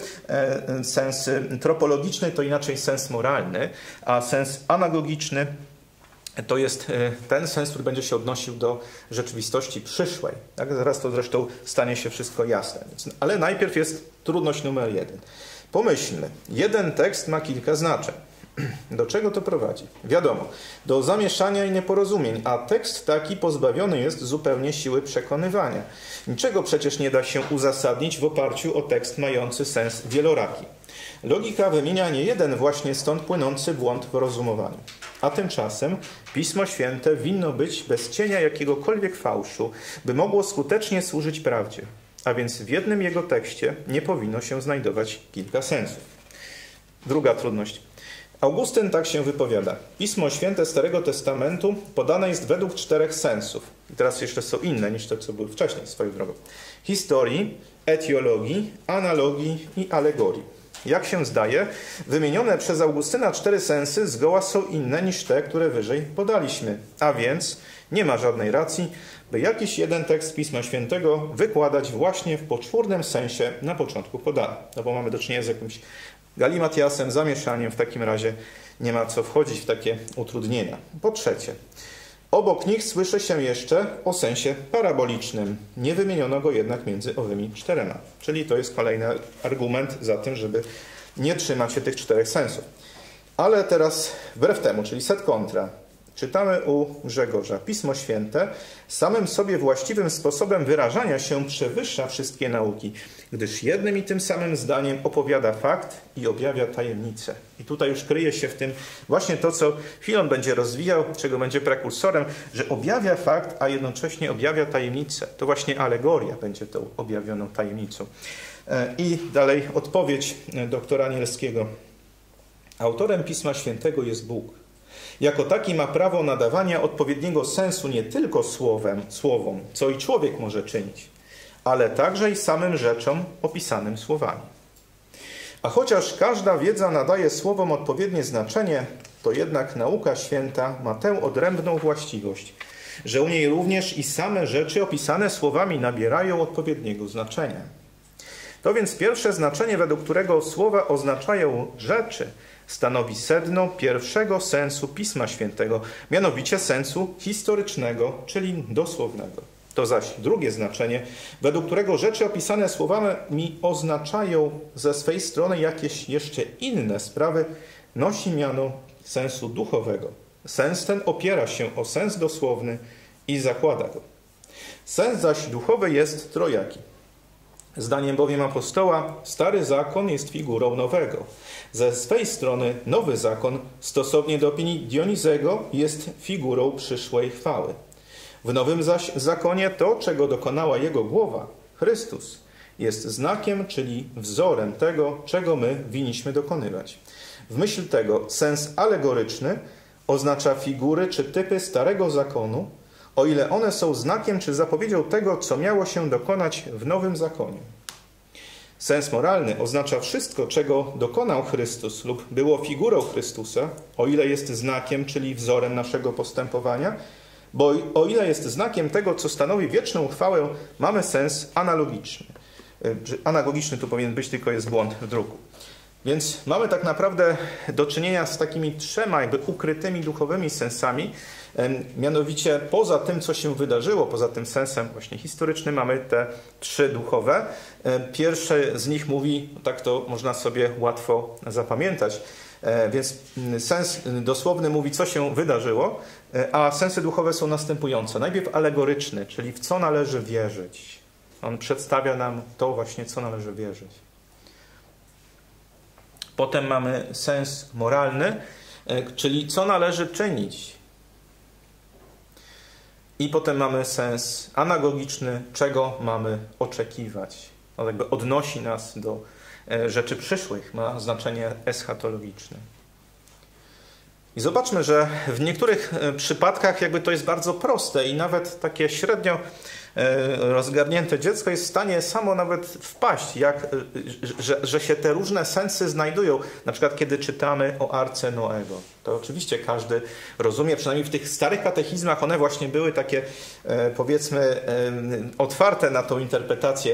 Sens tropologiczny to inaczej sens moralny, a sens analogiczny to jest ten sens, który będzie się odnosił do rzeczywistości przyszłej. Tak? Zaraz to zresztą stanie się wszystko jasne. Ale najpierw jest trudność numer 1. Pomyślmy, jeden tekst ma kilka znaczeń. Do czego to prowadzi? Wiadomo, do zamieszania i nieporozumień, a tekst taki pozbawiony jest zupełnie siły przekonywania. Niczego przecież nie da się uzasadnić w oparciu o tekst mający sens wieloraki. Logika wymienia niejeden właśnie stąd płynący błąd w rozumowaniu. A tymczasem Pismo Święte winno być bez cienia jakiegokolwiek fałszu, by mogło skutecznie służyć prawdzie. A więc w jednym jego tekście nie powinno się znajdować kilka sensów. Druga trudność. Augustyn tak się wypowiada. Pismo Święte Starego Testamentu podane jest według 4 sensów. I teraz jeszcze są inne niż te, co były wcześniej, swoją drogą. Historii, etiologii, analogii i alegorii. Jak się zdaje, wymienione przez Augustyna 4 sensy zgoła są inne niż te, które wyżej podaliśmy. A więc nie ma żadnej racji, by jakiś jeden tekst Pisma Świętego wykładać właśnie w poczwórnym sensie na początku podany. No bo mamy do czynienia z jakimś galimatiasem, zamieszaniem. W takim razie nie ma co wchodzić w takie utrudnienia. Po trzecie, obok nich słyszy się jeszcze o sensie parabolicznym. Nie wymieniono go jednak między owymi 4. Czyli to jest kolejny argument za tym, żeby nie trzymać się tych 4 sensów. Ale teraz wbrew temu, czyli set contra, czytamy u Grzegorza. Pismo Święte samym sobie właściwym sposobem wyrażania się przewyższa wszystkie nauki, gdyż jednym i tym samym zdaniem opowiada fakt i objawia tajemnicę. I tutaj już kryje się w tym właśnie to, co Filon będzie rozwijał, czego będzie prekursorem, że objawia fakt, a jednocześnie objawia tajemnicę. To właśnie alegoria będzie tą objawioną tajemnicą. I dalej odpowiedź doktora Anielskiego. Autorem Pisma Świętego jest Bóg. Jako taki ma prawo nadawania odpowiedniego sensu nie tylko słowom, co i człowiek może czynić, ale także i samym rzeczom opisanym słowami. A chociaż każda wiedza nadaje słowom odpowiednie znaczenie, to jednak nauka święta ma tę odrębną właściwość, że u niej również i same rzeczy opisane słowami nabierają odpowiedniego znaczenia. To więc pierwsze znaczenie, według którego słowa oznaczają rzeczy, stanowi sedno pierwszego sensu Pisma Świętego, mianowicie sensu historycznego, czyli dosłownego. To zaś drugie znaczenie, według którego rzeczy opisane słowami oznaczają ze swej strony jakieś jeszcze inne sprawy, nosi miano sensu duchowego. Sens ten opiera się o sens dosłowny i zakłada go. Sens zaś duchowy jest trojaki. Zdaniem bowiem apostoła, Stary Zakon jest figurą nowego. Ze swej strony Nowy Zakon, stosownie do opinii Dionizego, jest figurą przyszłej chwały. W Nowym zaś Zakonie to, czego dokonała jego głowa, Chrystus, jest znakiem, czyli wzorem tego, czego my winniśmy dokonywać. W myśl tego sens alegoryczny oznacza figury czy typy Starego Zakonu, o ile one są znakiem czy zapowiedzią tego, co miało się dokonać w Nowym Zakonie. Sens moralny oznacza wszystko, czego dokonał Chrystus lub było figurą Chrystusa, o ile jest znakiem, czyli wzorem naszego postępowania, bo o ile jest znakiem tego, co stanowi wieczną chwałę, mamy sens analogiczny. Analogiczny tu powinien być, tylko jest błąd w druku. Więc mamy tak naprawdę do czynienia z takimi 3 jakby ukrytymi duchowymi sensami. Mianowicie poza tym, co się wydarzyło, poza tym sensem właśnie historycznym, mamy te 3 duchowe. Pierwsze z nich mówi, tak to można sobie łatwo zapamiętać, Więc sens dosłowny mówi, co się wydarzyło, a sensy duchowe są następujące. Najpierw alegoryczny, czyli w co należy wierzyć. On przedstawia nam to właśnie, co należy wierzyć. Potem mamy sens moralny, czyli co należy czynić. I potem mamy sens anagogiczny, czego mamy oczekiwać. On jakby odnosi nas do rzeczy przyszłych, ma znaczenie eschatologiczne. I zobaczmy, że w niektórych przypadkach jakby to jest bardzo proste i nawet takie średnio rozgarnięte dziecko jest w stanie samo nawet wpaść, że się te różne sensy znajdują. Na przykład kiedy czytamy o Arce Noego. To oczywiście każdy rozumie, przynajmniej w tych starych katechizmach one właśnie były takie, powiedzmy, otwarte na tą interpretację,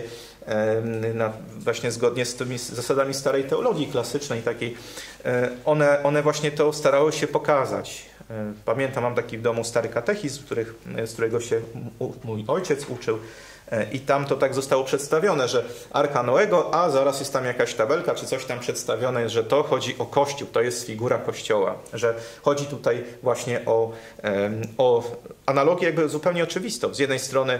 właśnie zgodnie z tymi zasadami starej teologii klasycznej takiej. One właśnie to starały się pokazać. Pamiętam, mam taki w domu stary katechizm, z którego się mój ojciec uczył i tam to tak zostało przedstawione, że Arka Noego, a zaraz jest tam jakaś tabelka czy coś tam przedstawione, że to chodzi o Kościół, to jest figura Kościoła, że chodzi tutaj właśnie o analogię jakby zupełnie oczywistą. Z jednej strony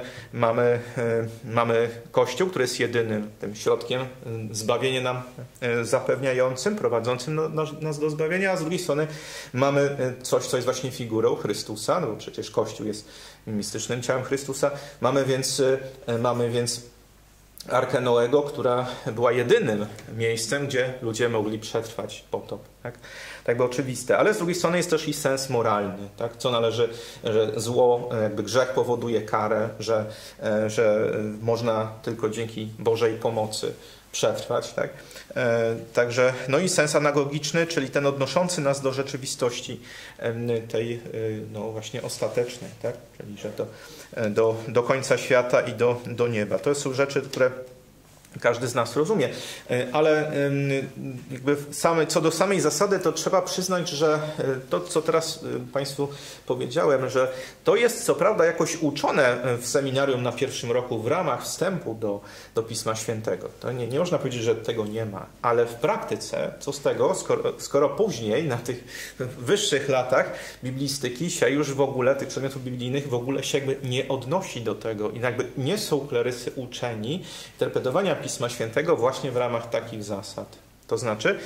mamy Kościół, który jest jedynym tym środkiem zbawienie nam zapewniającym, prowadzącym nas do zbawienia, a z drugiej strony mamy coś, co jest właśnie figurą Chrystusa, no bo przecież Kościół jest mistycznym ciałem Chrystusa. Mamy więc Arkę Noego, która była jedynym miejscem, gdzie ludzie mogli przetrwać potop. Tak jakby oczywiste. Ale z drugiej strony jest też i sens moralny. Tak? Co należy, że zło, jakby grzech powoduje karę, że można tylko dzięki Bożej pomocy przetrwać. Tak? Także, no i sens anagogiczny, czyli ten odnoszący nas do rzeczywistości tej no właśnie ostatecznej. Tak? Czyli że to do końca świata i do nieba. To są rzeczy, które każdy z nas rozumie, ale jakby co do samej zasady, to trzeba przyznać, że to, co teraz Państwu powiedziałem, że to jest co prawda jakoś uczone w seminarium na pierwszym roku w ramach wstępu do Pisma Świętego. To nie można powiedzieć, że tego nie ma, ale w praktyce, co z tego, skoro później na tych wyższych latach biblistyki się już w ogóle, tych przedmiotów biblijnych w ogóle się jakby nie odnosi do tego i jakby nie są klerycy uczeni interpretowania Pisma Świętego właśnie w ramach takich zasad. To znaczy,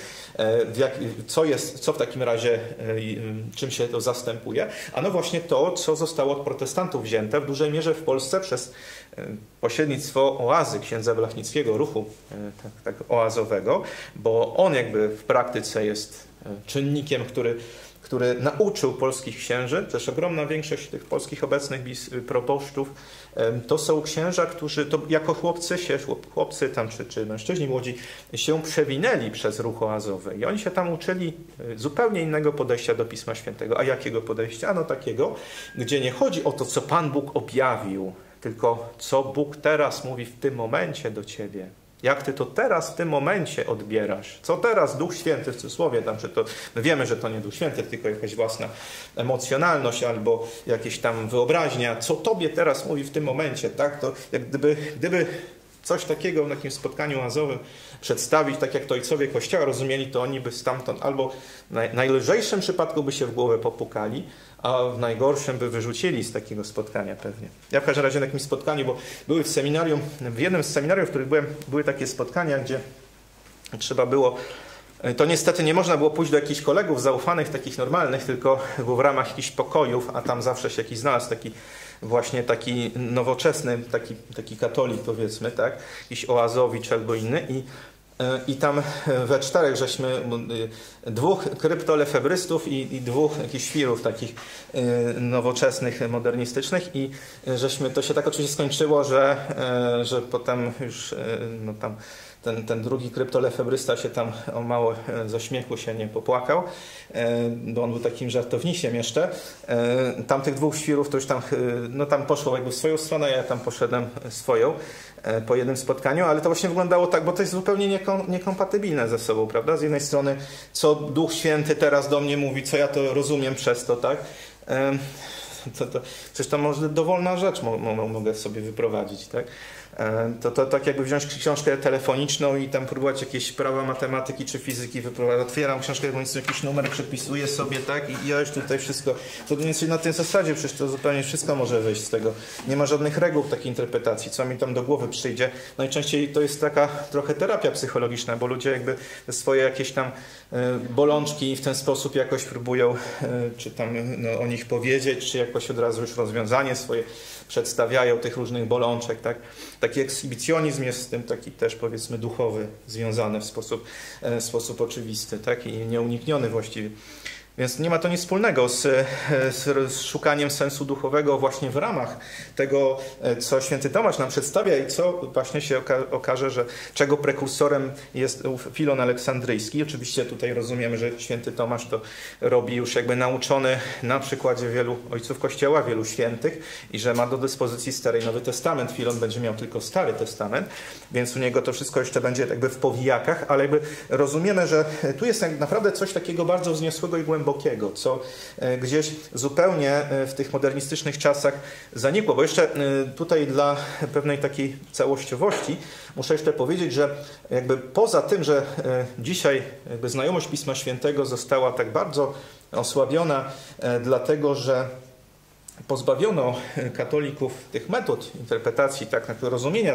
co w takim razie, czym się to zastępuje? Ano właśnie to, co zostało od protestantów wzięte w dużej mierze w Polsce przez pośrednictwo oazy księdza Blachnickiego, ruchu tak oazowego, bo on jakby w praktyce jest czynnikiem, który nauczył polskich księży, też ogromna większość tych polskich obecnych proboszczów, to są księża, którzy to jako chłopcy tam, czy mężczyźni młodzi się przewinęli przez ruch oazowy i oni się tam uczyli zupełnie innego podejścia do Pisma Świętego. A jakiego podejścia? Ano takiego, gdzie nie chodzi o to, co Pan Bóg objawił, tylko co Bóg teraz mówi w tym momencie do ciebie. Jak ty to teraz w tym momencie odbierasz? Co teraz Duch Święty w cudzysłowie? Tam, że to, my wiemy, że to nie Duch Święty, tylko jakaś własna emocjonalność albo jakieś tam wyobraźnia. Co tobie teraz mówi w tym momencie? Tak? To jak gdyby coś takiego w takim spotkaniu oazowym przedstawić, tak jak to ojcowie Kościoła rozumieli, to oni by stamtąd albo w najlżejszym przypadku by się w głowę popukali, a w najgorszym by wyrzucili z takiego spotkania pewnie. Ja w każdym razie na jakimś spotkaniu, bo były w jednym z seminariów, w których byłem, były takie spotkania, gdzie trzeba było, to niestety nie można było pójść do jakichś kolegów zaufanych, takich normalnych, tylko było w ramach jakichś pokojów, a tam zawsze się jakiś znalazł taki nowoczesny, taki katolik powiedzmy, tak, jakiś oazowicz albo inny i tam we czterech żeśmy, dwóch kryptolefebrystów i dwóch jakichś świrów takich nowoczesnych, modernistycznych i żeśmy, to się tak oczywiście skończyło, że potem już no tam ten drugi kryptolefebrysta się tam o mało ze śmiechu się nie popłakał, bo on był takim żartownisiem jeszcze. Tamtych dwóch świrów to już tam, no tam poszło jakby w swoją stronę, ja tam poszedłem swoją po jednym spotkaniu, ale to właśnie wyglądało tak, bo to jest zupełnie niekompatybilne ze sobą, prawda? Z jednej strony, co Duch Święty teraz do mnie mówi, co ja to rozumiem przez to, tak? Przecież to może dowolna rzecz mogę sobie wyprowadzić, tak? To tak jakby wziąć książkę telefoniczną i tam próbować jakieś prawa matematyki czy fizyki wypróbować. Otwieram książkę telefoniczną, jakiś numer przepisuję sobie, tak? I ja już tutaj wszystko... To mniej więcej na tej zasadzie, przecież to zupełnie wszystko może wyjść z tego. Nie ma żadnych reguł takiej interpretacji, co mi tam do głowy przyjdzie. Najczęściej to jest taka trochę terapia psychologiczna, bo ludzie jakby swoje jakieś tam bolączki w ten sposób jakoś próbują czy tam o nich powiedzieć, czy jakoś od razu już rozwiązanie swoje przedstawiają tych różnych bolączek, tak? Taki ekshibicjonizm jest z tym taki też powiedzmy duchowy, związany w sposób oczywisty, tak? I nieunikniony właściwie. Więc nie ma to nic wspólnego z szukaniem sensu duchowego właśnie w ramach tego, co święty Tomasz nam przedstawia i co właśnie się okaże, że czego prekursorem jest Filon Aleksandryjski. Oczywiście tutaj rozumiemy, że święty Tomasz to robi już jakby nauczony na przykładzie wielu ojców Kościoła, wielu świętych i że ma do dyspozycji Stary i Nowy Testament. Filon będzie miał tylko Stary Testament, więc u niego to wszystko jeszcze będzie jakby w powijakach, ale jakby rozumiemy, że tu jest naprawdę coś takiego bardzo wzniosłego i głębokiego, co gdzieś zupełnie w tych modernistycznych czasach zanikło. Bo jeszcze tutaj dla pewnej takiej całościowości muszę jeszcze powiedzieć, że jakby poza tym, że dzisiaj jakby znajomość Pisma Świętego została tak bardzo osłabiona, dlatego że pozbawiono katolików tych metod interpretacji, tak, rozumienia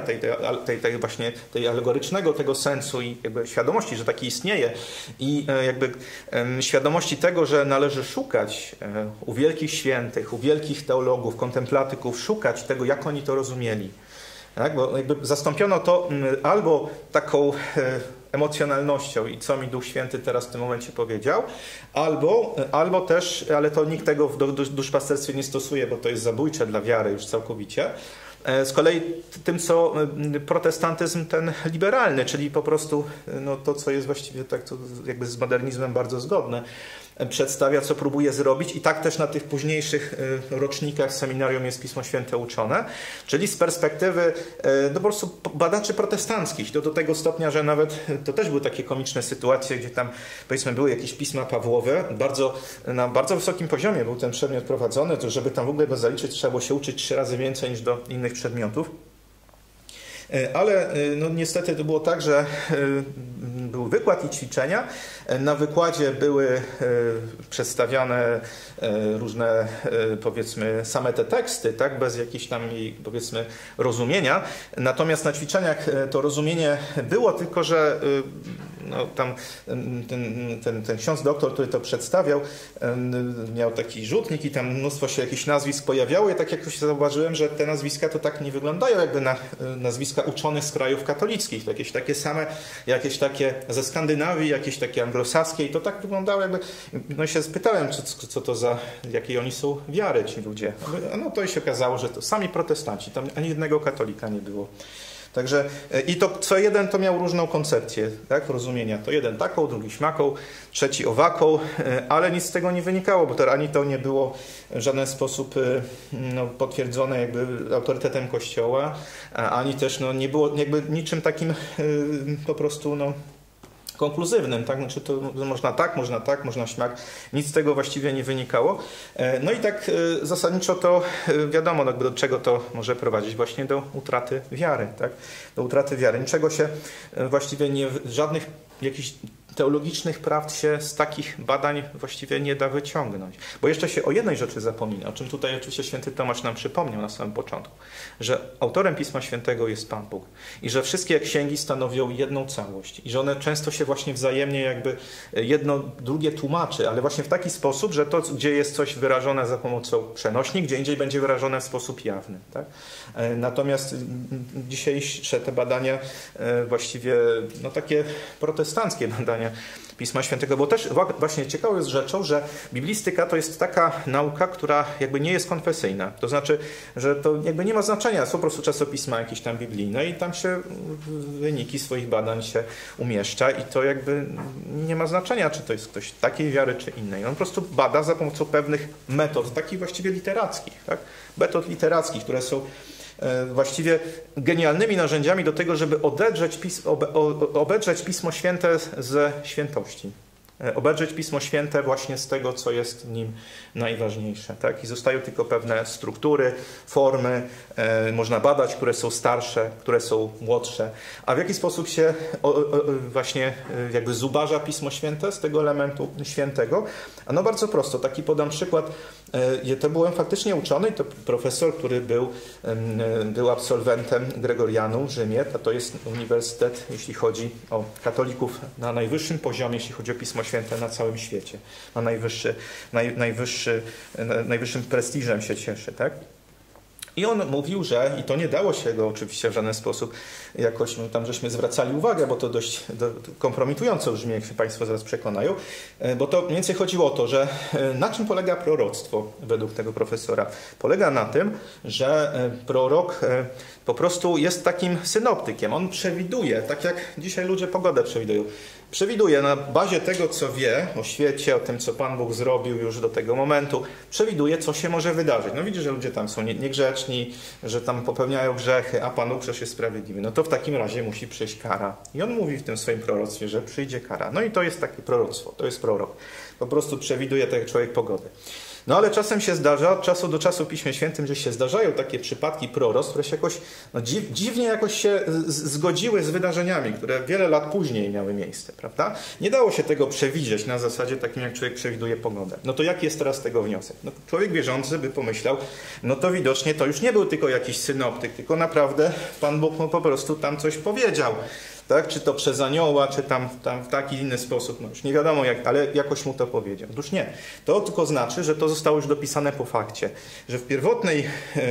tej alegorycznego tego sensu i jakby świadomości, że taki istnieje i jakby świadomości tego, że należy szukać u wielkich świętych, u wielkich teologów, kontemplatyków, szukać tego, jak oni to rozumieli. Tak? Bo jakby zastąpiono to albo taką emocjonalnością i co mi Duch Święty teraz w tym momencie powiedział, albo też, ale to nikt tego w duszpasterstwie nie stosuje, bo to jest zabójcze dla wiary już całkowicie. Z kolei tym, co protestantyzm ten liberalny, czyli po prostu no, to, co jest właściwie tak to jakby z modernizmem bardzo zgodne, przedstawia, co próbuje zrobić i tak też na tych późniejszych rocznikach seminarium jest Pismo Święte uczone, czyli z perspektywy no, po prostu badaczy protestanckich, to do tego stopnia, że nawet to też były takie komiczne sytuacje, gdzie tam powiedzmy były jakieś pisma Pawłowe, na bardzo wysokim poziomie był ten przedmiot prowadzony, to żeby tam w ogóle go zaliczyć, trzeba było się uczyć 3 razy więcej niż do innych przedmiotów. Ale no, niestety to było tak, że był wykład i ćwiczenia. Na wykładzie były przedstawiane różne, powiedzmy, same te teksty, tak, bez jakichś tam, powiedzmy, rozumienia. Natomiast na ćwiczeniach to rozumienie było, tylko że no, tam ten ksiądz doktor, który to przedstawiał, miał taki rzutnik i tam mnóstwo się jakichś nazwisk pojawiało i tak jakoś zauważyłem, że te nazwiska to tak nie wyglądają jakby na nazwiska uczonych z krajów katolickich. To jakieś takie same, jakieś takie ze Skandynawii, jakieś takie anglosaskie i to tak wyglądało jakby, no się spytałem, co to za, jakiej oni są wiary ci ludzie. No to się okazało, że to sami protestanci, tam ani jednego katolika nie było. Także i to co jeden to miał różną koncepcję, tak, rozumienia. To jeden taką, drugi śmaką, trzeci owaką, ale nic z tego nie wynikało, bo to ani to nie było w żaden sposób no, potwierdzone jakby autorytetem Kościoła, ani też no, nie było jakby niczym takim po prostu no, konkluzywnym, tak? Znaczy to można śmak. Nic z tego właściwie nie wynikało. No i tak zasadniczo to wiadomo, do czego to może prowadzić, właśnie do utraty wiary, tak? Do utraty wiary. Niczego się właściwie żadnych jakichś teologicznych prawd się z takich badań właściwie nie da wyciągnąć. Bo jeszcze się o jednej rzeczy zapomina, o czym tutaj oczywiście święty Tomasz nam przypomniał na samym początku, że autorem Pisma Świętego jest Pan Bóg i że wszystkie księgi stanowią jedną całość i że one często się właśnie wzajemnie jakby jedno drugie tłumaczy, ale właśnie w taki sposób, że to, gdzie jest coś wyrażone za pomocą przenośni, gdzie indziej będzie wyrażone w sposób jawny. Tak? Natomiast dzisiejsze te badania właściwie no takie protestanckie badania Pisma Świętego, bo też właśnie ciekawą jest rzeczą, że biblistyka to jest taka nauka, która jakby nie jest konfesyjna. To znaczy, że to jakby nie ma znaczenia, są po prostu czasopisma jakieś tam biblijne i tam się wyniki swoich badań się umieszcza i to jakby nie ma znaczenia, czy to jest ktoś takiej wiary, czy innej. On po prostu bada za pomocą pewnych metod, takich właściwie literackich, tak? Metod literackich, które są właściwie genialnymi narzędziami do tego, żeby obedrzeć Pismo Święte ze świętości. obedrzeć Pismo Święte właśnie z tego, co jest w nim najważniejsze. Tak? I zostają tylko pewne struktury, formy, można badać, które są starsze, które są młodsze. A w jaki sposób się właśnie jakby zubaża Pismo Święte z tego elementu świętego? No bardzo prosto, taki podam przykład. To byłem faktycznie uczony, to profesor, który był absolwentem Gregorianum w Rzymie, to jest uniwersytet, jeśli chodzi o katolików na najwyższym poziomie, jeśli chodzi o Pismo Święte na całym świecie. Ma najwyższym prestiżem się cieszy, tak? I on mówił, że, i to nie dało się go oczywiście w żaden sposób jakoś, tam żeśmy zwracali uwagę, bo to dość kompromitująco brzmi, jak się Państwo zaraz przekonają, bo to mniej więcej chodziło o to, że na czym polega proroctwo według tego profesora? Polega na tym, że prorok po prostu jest takim synoptykiem. On przewiduje, tak jak dzisiaj ludzie pogodę przewidują. Przewiduje na bazie tego, co wie o świecie, o tym, co Pan Bóg zrobił już do tego momentu, przewiduje, co się może wydarzyć. No widzi, że ludzie tam są niegrzeczni, że tam popełniają grzechy, a Pan Bóg przecież jest sprawiedliwy. No to w takim razie musi przyjść kara. I on mówi w tym swoim proroctwie, że przyjdzie kara. No i to jest takie proroctwo, to jest prorok. Po prostu przewiduje tak jak człowiek pogodę. No ale czasem się zdarza, od czasu do czasu w Piśmie Świętym, że się zdarzają takie przypadki proroctw, które się jakoś dziwnie jakoś się zgodziły z wydarzeniami, które wiele lat później miały miejsce, prawda? Nie dało się tego przewidzieć na zasadzie takim, jak człowiek przewiduje pogodę. No to jaki jest teraz tego wniosek? No, człowiek wierzący by pomyślał, no to widocznie to już nie był tylko jakiś synoptyk, tylko naprawdę Pan Bóg mu po prostu tam coś powiedział. Tak? Czy to przez anioła, czy tam w taki inny sposób, no już nie wiadomo jak, ale jakoś mu to powiedział. Otóż nie. To tylko znaczy, że to zostało już dopisane po fakcie. Że w pierwotnej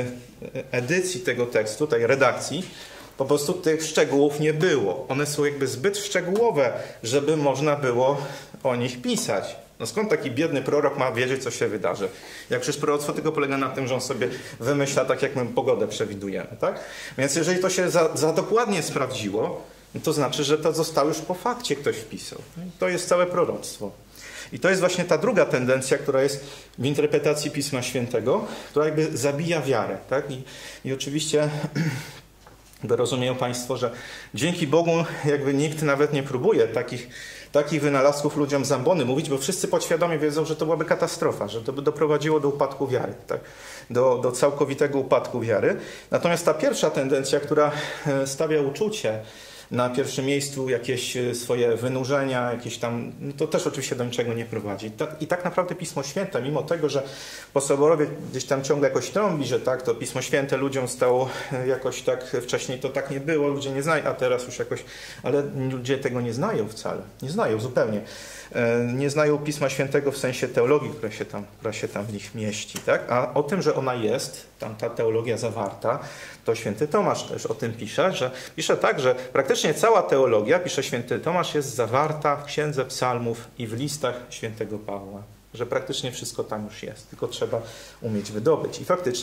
edycji tego tekstu, tej redakcji, po prostu tych szczegółów nie było. One są jakby zbyt szczegółowe, żeby można było o nich pisać. No skąd taki biedny prorok ma wiedzieć, co się wydarzy? Jak przecież proroctwo tylko polega na tym, że on sobie wymyśla tak, jak my pogodę przewidujemy. Tak? Więc jeżeli to się za dokładnie sprawdziło, to znaczy, że to zostało już po fakcie ktoś wpisał. To jest całe proroctwo. I to jest właśnie ta druga tendencja, która jest w interpretacji Pisma Świętego, która jakby zabija wiarę. Tak? I oczywiście rozumieją Państwo, że dzięki Bogu jakby nikt nawet nie próbuje takich wynalazków ludziom z ambony mówić, bo wszyscy podświadomie wiedzą, że to byłaby katastrofa, że to by doprowadziło do upadku wiary, tak? do całkowitego upadku wiary. Natomiast ta pierwsza tendencja, która stawia uczucie na pierwszym miejscu, jakieś swoje wynurzenia, jakieś tam, no to też oczywiście do niczego nie prowadzi. I tak naprawdę Pismo Święte, mimo tego, że po Soborowie gdzieś tam ciągle jakoś trąbi, że tak, to Pismo Święte ludziom stało jakoś tak, wcześniej to tak nie było, ludzie nie znają, a teraz już jakoś, ale ludzie tego nie znają wcale, nie znają zupełnie. Nie znają Pisma Świętego w sensie teologii, która się tam w nich mieści. Tak? A o tym, że ona jest, tam ta teologia zawarta, to święty Tomasz też o tym pisze, że pisze tak, że praktycznie cała teologia, pisze święty Tomasz, jest zawarta w Księdze Psalmów i w listach świętego Pawła. Że praktycznie wszystko tam już jest, tylko trzeba umieć wydobyć.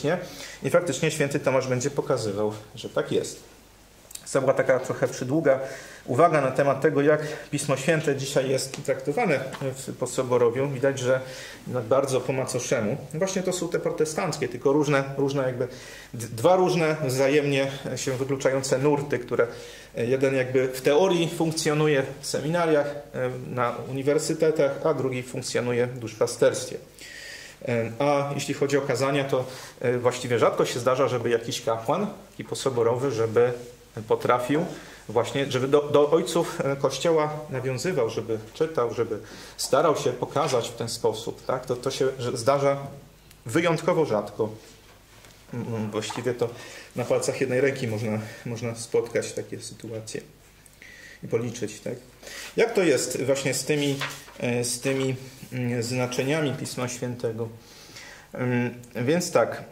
I faktycznie święty Tomasz będzie pokazywał, że tak jest. To była taka trochę przydługa uwaga na temat tego, jak Pismo Święte dzisiaj jest traktowane w Posoborowiu. Widać, że bardzo po macoszemu. Właśnie to są te protestanckie, tylko różne jakby dwa różne wzajemnie się wykluczające nurty, które jeden jakby w teorii funkcjonuje w seminariach, na uniwersytetach, a drugi funkcjonuje w duszpasterstwie. A jeśli chodzi o kazania, to właściwie rzadko się zdarza, żeby jakiś kapłan, taki posoborowy, żeby potrafił właśnie, żeby do ojców Kościoła nawiązywał, żeby czytał, żeby starał się pokazać w ten sposób. Tak? To się zdarza wyjątkowo rzadko. Właściwie to na palcach jednej ręki można spotkać takie sytuacje i policzyć. Tak? Jak to jest właśnie z tymi znaczeniami Pisma Świętego? Więc tak...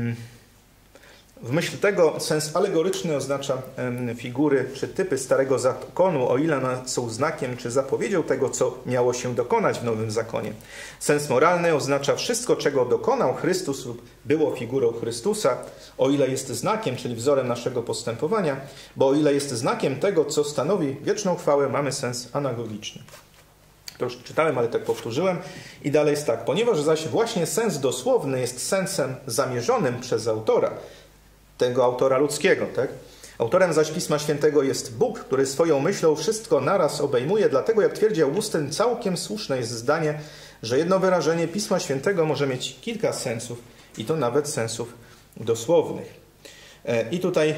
W myśl tego sens alegoryczny oznacza figury czy typy Starego Zakonu, o ile one są znakiem czy zapowiedzią tego, co miało się dokonać w Nowym Zakonie. Sens moralny oznacza wszystko, czego dokonał Chrystus lub było figurą Chrystusa, o ile jest znakiem, czyli wzorem naszego postępowania, bo o ile jest znakiem tego, co stanowi wieczną chwałę, mamy sens analogiczny. To już czytałem, ale tak powtórzyłem. I dalej jest tak. Ponieważ zaś właśnie sens dosłowny jest sensem zamierzonym przez autora, tego autora ludzkiego, tak? Autorem zaś Pisma Świętego jest Bóg, który swoją myślą wszystko naraz obejmuje, dlatego jak twierdzi Augustyn, całkiem słuszne jest zdanie, że jedno wyrażenie Pisma Świętego może mieć kilka sensów i to nawet sensów dosłownych. I tutaj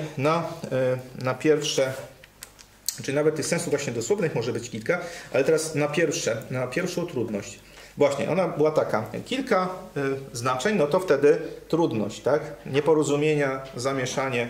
na pierwsze, czyli nawet tych sensów właśnie dosłownych może być kilka, ale teraz na pierwszą trudność. Właśnie, ona była taka, kilka znaczeń, no to wtedy trudność, tak? Nieporozumienia, zamieszanie,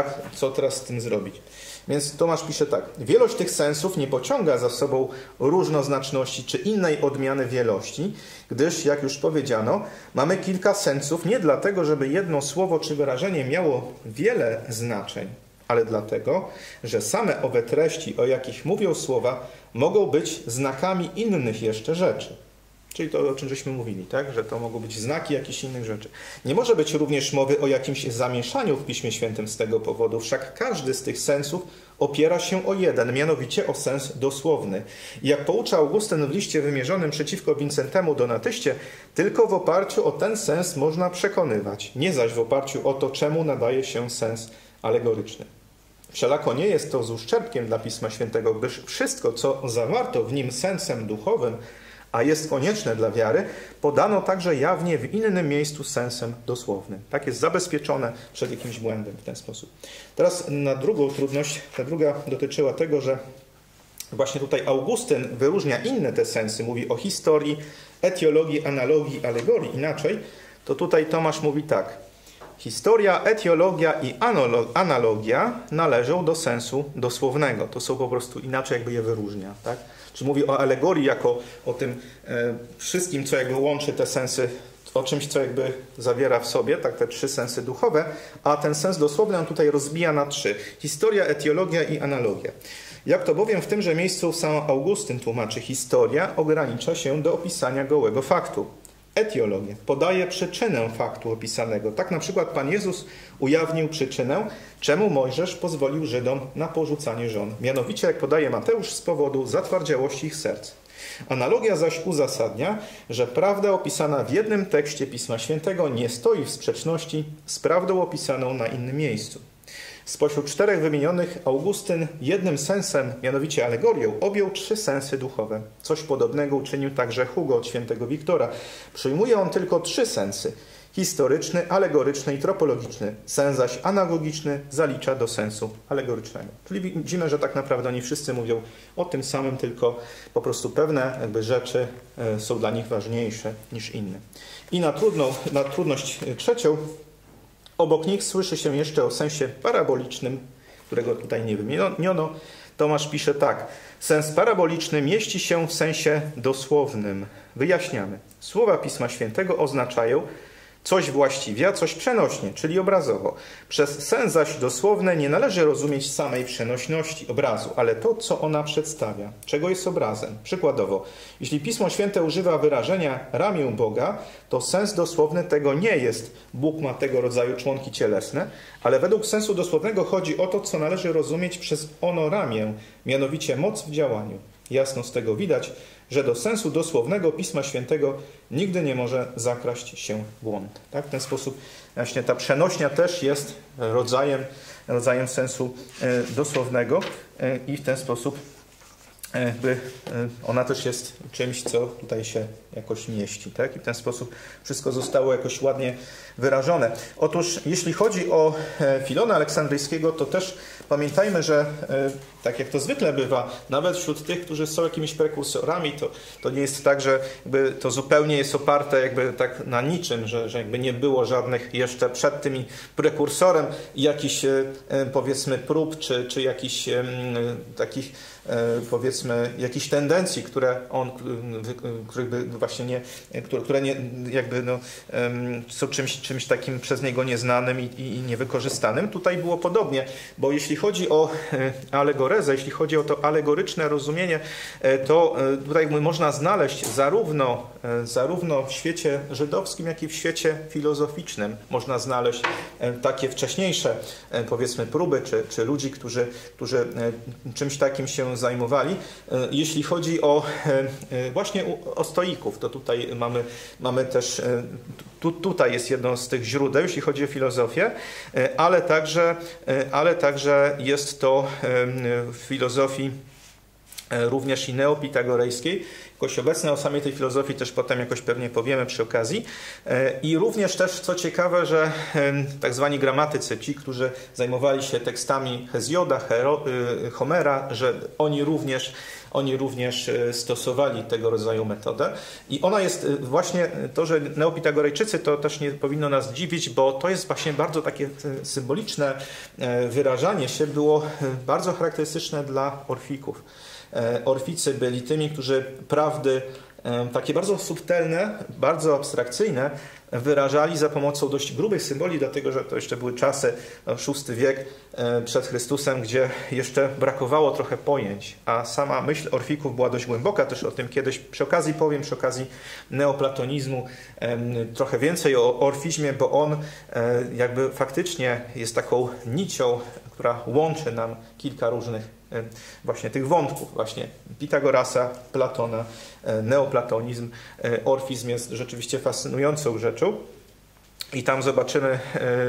co teraz z tym zrobić. Więc Tomasz pisze tak, wielość tych sensów nie pociąga za sobą różnoznaczności czy innej odmiany wielości, gdyż, jak już powiedziano, mamy kilka sensów nie dlatego, żeby jedno słowo czy wyrażenie miało wiele znaczeń, ale dlatego, że same owe treści, o jakich mówią słowa, mogą być znakami innych jeszcze rzeczy. Czyli to, o czym żeśmy mówili, tak? Że to mogą być znaki jakichś innych rzeczy. Nie może być również mowy o jakimś zamieszaniu w Piśmie Świętym z tego powodu, wszak każdy z tych sensów opiera się o jeden, mianowicie o sens dosłowny. I jak poucza Augustyn w liście wymierzonym przeciwko Wincentemu Donatyście, tylko w oparciu o ten sens można przekonywać, nie zaś w oparciu o to, czemu nadaje się sens alegoryczny. Wszelako nie jest to z uszczerbkiem dla Pisma Świętego, gdyż wszystko, co zawarto w nim sensem duchowym, a jest konieczne dla wiary, podano także jawnie w innym miejscu sensem dosłownym. Tak jest zabezpieczone przed jakimś błędem w ten sposób. Teraz na drugą trudność, ta druga dotyczyła tego, że właśnie tutaj Augustyn wyróżnia inne te sensy, mówi o historii, etiologii, analogii, alegorii. Inaczej, to tutaj Tomasz mówi tak. Historia, etiologia i analogia należą do sensu dosłownego. To są po prostu inaczej jakby je wyróżnia, tak? Czy mówi o alegorii jako o tym wszystkim, co jakby łączy te sensy, o czymś, co jakby zawiera w sobie, tak, te trzy sensy duchowe, a ten sens dosłowny on tutaj rozbija na trzy. Historia, etiologia i analogia. Jak to bowiem w tymże miejscu sam Augustyn tłumaczy, historia ogranicza się do opisania gołego faktu. Etiologia podaje przyczynę faktu opisanego. Tak na przykład Pan Jezus ujawnił przyczynę, czemu Mojżesz pozwolił Żydom na porzucanie żon. Mianowicie, jak podaje Mateusz, z powodu zatwardziałości ich serc. Analogia zaś uzasadnia, że prawda opisana w jednym tekście Pisma Świętego nie stoi w sprzeczności z prawdą opisaną na innym miejscu. Spośród czterech wymienionych Augustyn jednym sensem, mianowicie alegorią, objął trzy sensy duchowe. Coś podobnego uczynił także Hugo od świętego Wiktora. Przyjmuje on tylko trzy sensy. Historyczny, alegoryczny i tropologiczny. Sens zaś analogiczny zalicza do sensu alegorycznego. Czyli widzimy, że tak naprawdę oni wszyscy mówią o tym samym, tylko po prostu pewne jakby rzeczy są dla nich ważniejsze niż inne. I na trudność trzecią, obok nich słyszy się jeszcze o sensie parabolicznym, którego tutaj nie wymieniono. Tomasz pisze tak. Sens paraboliczny mieści się w sensie dosłownym. Wyjaśniamy. Słowa Pisma Świętego oznaczają coś właściwie, a coś przenośnie, czyli obrazowo. Przez sens zaś dosłowny nie należy rozumieć samej przenośności obrazu, ale to, co ona przedstawia, czego jest obrazem. Przykładowo, jeśli Pismo Święte używa wyrażenia ramię Boga, to sens dosłowny tego nie jest. Bóg ma tego rodzaju członki cielesne, ale według sensu dosłownego chodzi o to, co należy rozumieć przez ono ramię, mianowicie moc w działaniu. Jasno z tego widać, że do sensu dosłownego Pisma Świętego nigdy nie może zakraść się błąd. Tak? W ten sposób właśnie ta przenośnia też jest rodzajem sensu dosłownego i w ten sposób ona też jest czymś, co tutaj się jakoś mieści. Tak? I w ten sposób wszystko zostało jakoś ładnie wyrażone. Otóż jeśli chodzi o Filona Aleksandryjskiego, to też pamiętajmy, że tak jak to zwykle bywa, nawet wśród tych, którzy są jakimiś prekursorami, to nie jest tak, że jakby to zupełnie jest oparte jakby tak na niczym, że jakby nie było żadnych jeszcze przed tym prekursorem jakichś powiedzmy prób, czy jakichś takich powiedzmy jakichś tendencji, które są czymś takim przez niego nieznanym i niewykorzystanym. Tutaj było podobnie, bo jeśli chodzi o alegorezę, jeśli chodzi o to alegoryczne rozumienie, to tutaj można znaleźć zarówno w świecie żydowskim, jak i w świecie filozoficznym. Można znaleźć takie wcześniejsze, powiedzmy, próby, czy ludzi, którzy czymś takim się się zajmowali. Jeśli chodzi o właśnie o stoików, to tutaj mamy też, tutaj jest jedno z tych źródeł, jeśli chodzi o filozofię, ale także jest to w filozofii również i neopitagorejskiej. Jakoś obecne o samej tej filozofii też potem jakoś pewnie powiemy przy okazji. I również też, co ciekawe, że tak zwani gramatycy, ci, którzy zajmowali się tekstami Hezjoda, Homera, że oni również stosowali tego rodzaju metodę. I ona jest właśnie to, że neopitagorejczycy, to też nie powinno nas dziwić, bo to jest właśnie bardzo takie symboliczne wyrażanie się, było bardzo charakterystyczne dla Orfików. Orficy byli tymi, którzy prawdy takie bardzo subtelne, bardzo abstrakcyjne wyrażali za pomocą dość grubych symboli, dlatego że to jeszcze były czasy, VI wiek przed Chrystusem, gdzie jeszcze brakowało trochę pojęć, a sama myśl Orfików była dość głęboka. Też o tym kiedyś przy okazji powiem, przy okazji neoplatonizmu trochę więcej o orfizmie, bo on jakby faktycznie jest taką nicią, która łączy nam kilka różnych właśnie tych wątków, właśnie Pitagorasa, Platona, neoplatonizm. Orfizm jest rzeczywiście fascynującą rzeczą i tam zobaczymy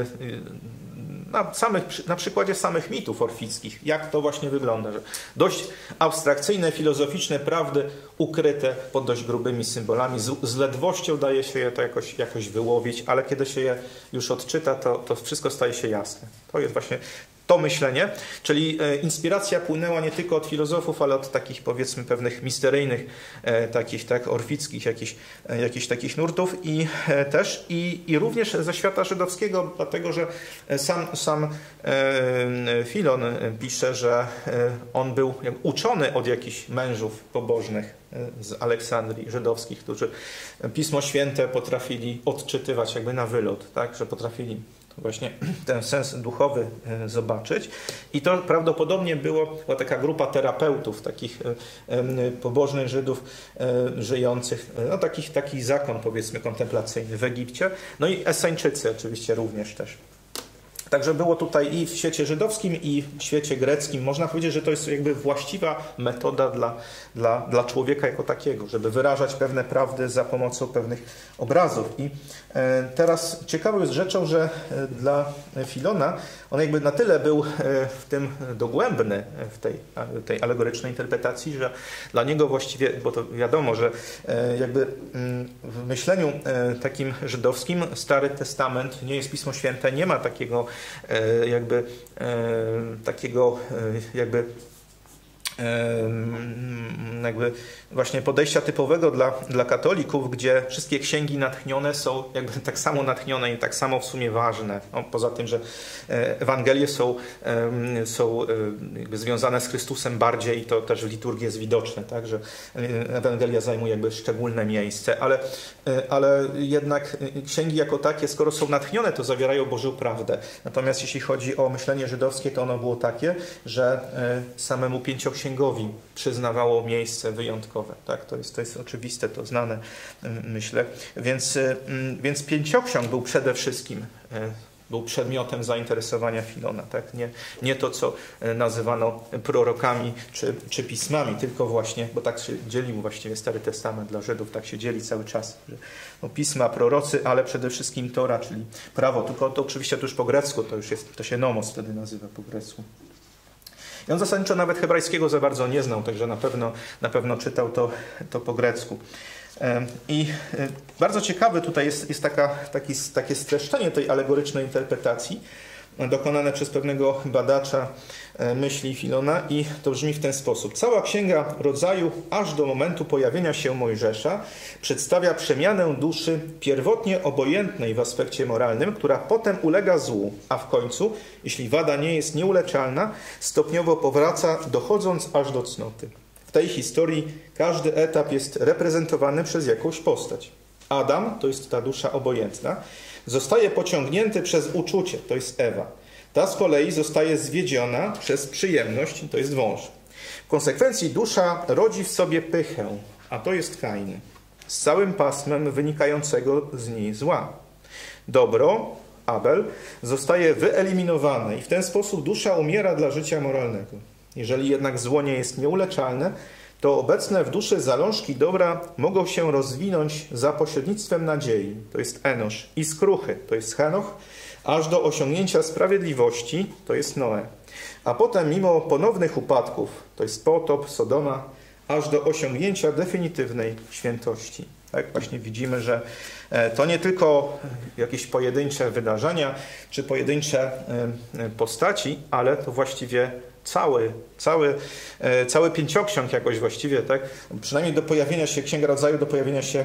na przykładzie samych mitów orfickich, jak to właśnie wygląda, że dość abstrakcyjne, filozoficzne prawdy ukryte pod dość grubymi symbolami. Z ledwością daje się je to jakoś wyłowić, ale kiedy się je już odczyta, to wszystko staje się jasne. To jest właśnie to myślenie, czyli inspiracja płynęła nie tylko od filozofów, ale od takich, powiedzmy, pewnych misteryjnych, takich tak orfickich, jakichś takich nurtów i również ze świata żydowskiego, dlatego że sam Filon pisze, że on był uczony od jakichś mężów pobożnych z Aleksandrii, żydowskich, którzy Pismo Święte potrafili odczytywać jakby na wylot, tak, że potrafili właśnie ten sens duchowy zobaczyć. I to prawdopodobnie była taka grupa terapeutów, takich pobożnych Żydów żyjących, no taki zakon, powiedzmy, kontemplacyjny w Egipcie. No i Eseńczycy oczywiście również też. Także było tutaj i w świecie żydowskim, i w świecie greckim. Można powiedzieć, że to jest jakby właściwa metoda dla człowieka jako takiego, żeby wyrażać pewne prawdy za pomocą pewnych obrazów. I teraz ciekawą jest rzeczą, że dla Filona on jakby na tyle był w tym dogłębny, w tej alegorycznej interpretacji, że dla niego właściwie, bo to wiadomo, że jakby w myśleniu takim żydowskim Stary Testament nie jest Pismo Święte, nie ma takiego jakby właśnie podejścia typowego dla katolików, gdzie wszystkie księgi natchnione są jakby tak samo natchnione i tak samo w sumie ważne. No, poza tym, że Ewangelie są jakby związane z Chrystusem bardziej i to też w liturgii jest widoczne, tak, że Ewangelia zajmuje jakby szczególne miejsce, ale jednak księgi jako takie, skoro są natchnione, to zawierają Bożą prawdę. Natomiast jeśli chodzi o myślenie żydowskie, to ono było takie, że samemu pięcioksięgowi przyznawało miejsce wyjątkowe. Tak? To jest oczywiste, to znane, myślę. Więc pięcioksiąg był przede wszystkim był przedmiotem zainteresowania Filona. Tak? Nie to, co nazywano prorokami czy pismami, tylko właśnie, bo tak się dzielił właściwie Stary Testament dla Żydów, tak się dzieli cały czas. Że, no, pisma, prorocy, ale przede wszystkim Tora, czyli prawo. Tylko to oczywiście to już po grecku, to się nomos wtedy nazywa po grecku. I on zasadniczo nawet hebrajskiego za bardzo nie znał, także na pewno czytał to po grecku. I bardzo ciekawe tutaj jest takie streszczenie tej alegorycznej interpretacji dokonane przez pewnego badacza myśli Filona i to brzmi w ten sposób. Cała Księga Rodzaju aż do momentu pojawienia się Mojżesza przedstawia przemianę duszy pierwotnie obojętnej w aspekcie moralnym, która potem ulega złu, a w końcu, jeśli wada nie jest nieuleczalna, stopniowo powraca, dochodząc aż do cnoty. W tej historii każdy etap jest reprezentowany przez jakąś postać. Adam, to jest ta dusza obojętna, zostaje pociągnięty przez uczucie, to jest Ewa. Ta z kolei zostaje zwiedziona przez przyjemność, to jest wąż. W konsekwencji dusza rodzi w sobie pychę, a to jest Kain, z całym pasmem wynikającego z niej zła. Dobro, Abel, zostaje wyeliminowane i w ten sposób dusza umiera dla życia moralnego. Jeżeli jednak zło nie jest nieuleczalne, to obecne w duszy zalążki dobra mogą się rozwinąć za pośrednictwem nadziei, to jest Enosz, i skruchy, to jest Henoch, aż do osiągnięcia sprawiedliwości, to jest Noe. A potem mimo ponownych upadków, to jest potop, Sodoma, aż do osiągnięcia definitywnej świętości. Tak, właśnie widzimy, że to nie tylko jakieś pojedyncze wydarzenia, czy pojedyncze postaci, ale to właściwie cały pięcioksiąg jakoś właściwie, tak? Przynajmniej do pojawienia się Księga Rodzaju, do pojawienia się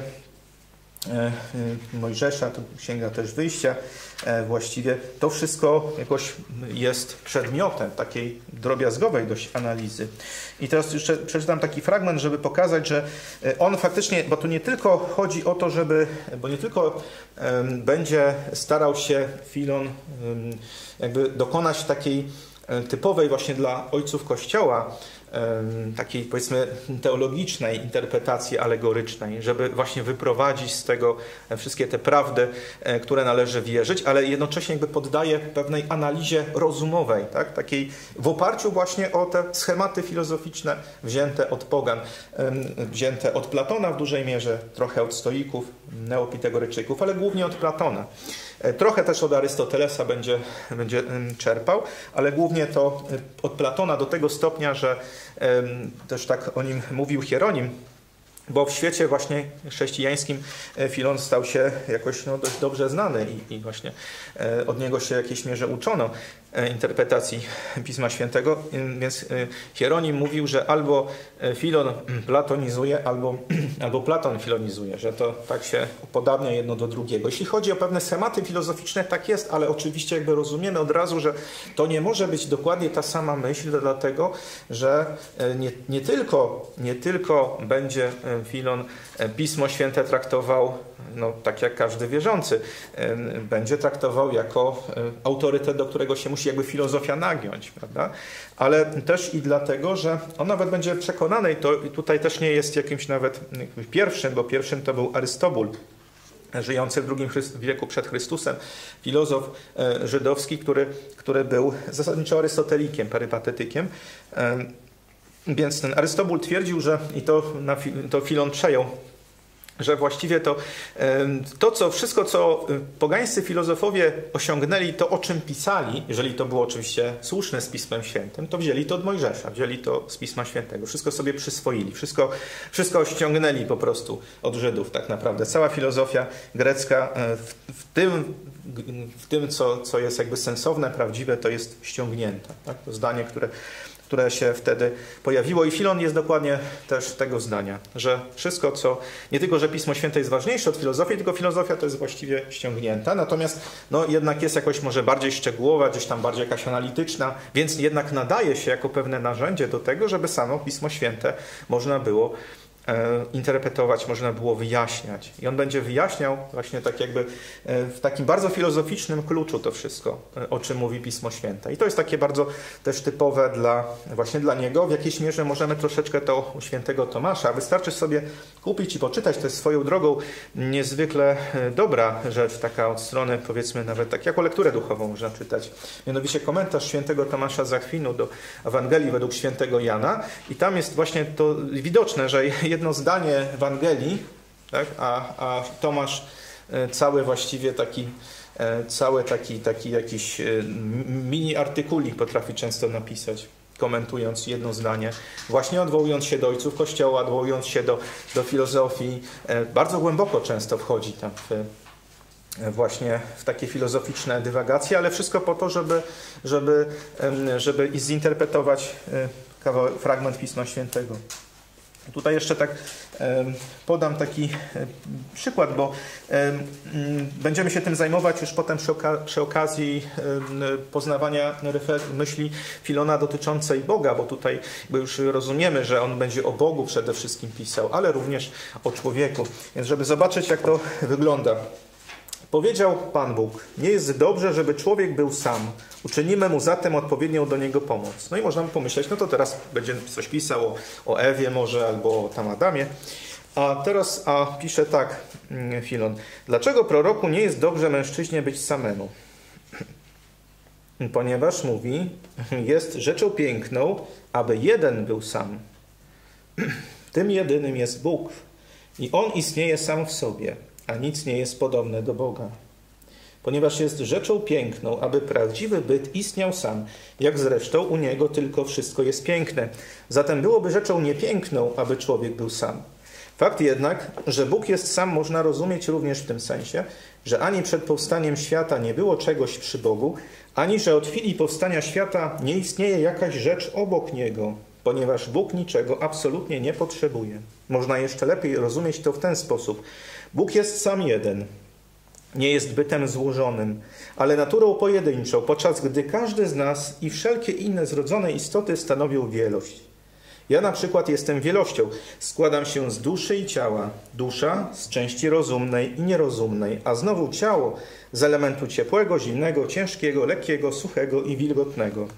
Mojżesza, to Księga też Wyjścia, właściwie to wszystko jakoś jest przedmiotem takiej drobiazgowej dość analizy. I teraz jeszcze przeczytam taki fragment, żeby pokazać, że on faktycznie, bo tu nie tylko chodzi o to, bo nie tylko będzie starał się Filon jakby dokonać takiej typowej właśnie dla ojców Kościoła, takiej powiedzmy teologicznej interpretacji alegorycznej, żeby właśnie wyprowadzić z tego wszystkie te prawdy, które należy wierzyć, ale jednocześnie jakby poddaje pewnej analizie rozumowej, tak? Takiej w oparciu właśnie o te schematy filozoficzne wzięte od pogan, wzięte od Platona w dużej mierze, trochę od stoików, neopitegoryjczyków, ale głównie od Platona. Trochę też od Arystotelesa będzie czerpał, ale głównie to od Platona do tego stopnia, że też tak o nim mówił Hieronim, bo w świecie właśnie chrześcijańskim Filon stał się jakoś dość dobrze znany i właśnie od niego się w jakiejś mierze uczono interpretacji Pisma Świętego, więc Hieronim mówił, że albo Filon platonizuje, albo Platon filonizuje, że to tak się upodabnia jedno do drugiego. Jeśli chodzi o pewne schematy filozoficzne, tak jest, ale oczywiście jakby rozumiemy od razu, że to nie może być dokładnie ta sama myśl, dlatego, że nie tylko będzie Filon Pismo Święte traktował tak jak każdy wierzący, będzie traktował jako autorytet, do którego się musi jakby filozofia nagiąć, prawda? Ale też i dlatego, że on nawet będzie przekonany, i to tutaj też nie jest jakimś nawet pierwszym, bo pierwszym to był Arystobul, żyjący w II wieku przed Chrystusem, filozof żydowski, który był zasadniczo arystotelikiem, perypatetykiem. Więc ten Arystobul twierdził, że, i to Filon przejął, że właściwie wszystko, co pogańscy filozofowie osiągnęli, to o czym pisali, jeżeli to było oczywiście słuszne z Pismem Świętym, to wzięli to od Mojżesza, wzięli to z Pisma Świętego, wszystko sobie przyswoili, wszystko ściągnęli po prostu od Żydów tak naprawdę. Cała filozofia grecka w tym co jest jakby sensowne, prawdziwe, to jest ściągnięte. Tak? To zdanie, które się wtedy pojawiło. I Filon jest dokładnie też tego zdania, że wszystko, nie tylko, że Pismo Święte jest ważniejsze od filozofii, tylko filozofia to jest właściwie ściągnięta. Natomiast jednak jest jakoś może bardziej szczegółowa, gdzieś tam bardziej jakaś analityczna, więc jednak nadaje się jako pewne narzędzie do tego, żeby samo Pismo Święte można było interpretować, można było wyjaśniać. I on będzie wyjaśniał właśnie tak jakby w takim bardzo filozoficznym kluczu to wszystko, o czym mówi Pismo Święte. I to jest takie bardzo też typowe właśnie dla niego. W jakiejś mierze możemy troszeczkę to u świętego Tomasza. Wystarczy sobie kupić i poczytać. To jest swoją drogą niezwykle dobra rzecz, taka od strony powiedzmy nawet tak jako lekturę duchową można czytać. Mianowicie komentarz świętego Tomasza z Akwinu do Ewangelii według świętego Jana. I tam jest właśnie to widoczne, że jedno zdanie Ewangelii, tak, a Tomasz cały właściwie taki jakiś mini artykulik potrafi często napisać, komentując jedno zdanie, właśnie odwołując się do ojców Kościoła, odwołując się do filozofii. Bardzo głęboko często wchodzi tam właśnie w takie filozoficzne dywagacje, ale wszystko po to, żeby zinterpretować fragment Pisma Świętego. Tutaj jeszcze tak podam taki przykład, bo będziemy się tym zajmować już potem przy okazji poznawania myśli Filona dotyczącej Boga, bo tutaj już rozumiemy, że on będzie o Bogu przede wszystkim pisał, ale również o człowieku. Więc żeby zobaczyć, jak to wygląda. Powiedział Pan Bóg, nie jest dobrze, żeby człowiek był sam. Uczynimy mu zatem odpowiednią do niego pomoc. No i można by pomyśleć, to teraz będzie coś pisał o Ewie może, albo o tam Adamie. A pisze tak Filon. Dlaczego proroku nie jest dobrze mężczyźnie być samemu? ponieważ mówi, jest rzeczą piękną, aby jeden był sam. Tym jedynym jest Bóg i On istnieje sam w sobie, a nic nie jest podobne do Boga. Ponieważ jest rzeczą piękną, aby prawdziwy byt istniał sam, jak zresztą u Niego tylko wszystko jest piękne. Zatem byłoby rzeczą niepiękną, aby człowiek był sam. Fakt jednak, że Bóg jest sam, można rozumieć również w tym sensie, że ani przed powstaniem świata nie było czegoś przy Bogu, ani że od chwili powstania świata nie istnieje jakaś rzecz obok Niego, ponieważ Bóg niczego absolutnie nie potrzebuje. Można jeszcze lepiej rozumieć to w ten sposób. Bóg jest sam jeden, nie jest bytem złożonym, ale naturą pojedynczą, podczas gdy każdy z nas i wszelkie inne zrodzone istoty stanowią wielość. Ja na przykład jestem wielością. Składam się z duszy i ciała. Dusza z części rozumnej i nierozumnej, a znowu ciało z elementu ciepłego, zimnego, ciężkiego, lekkiego, suchego i wilgotnego.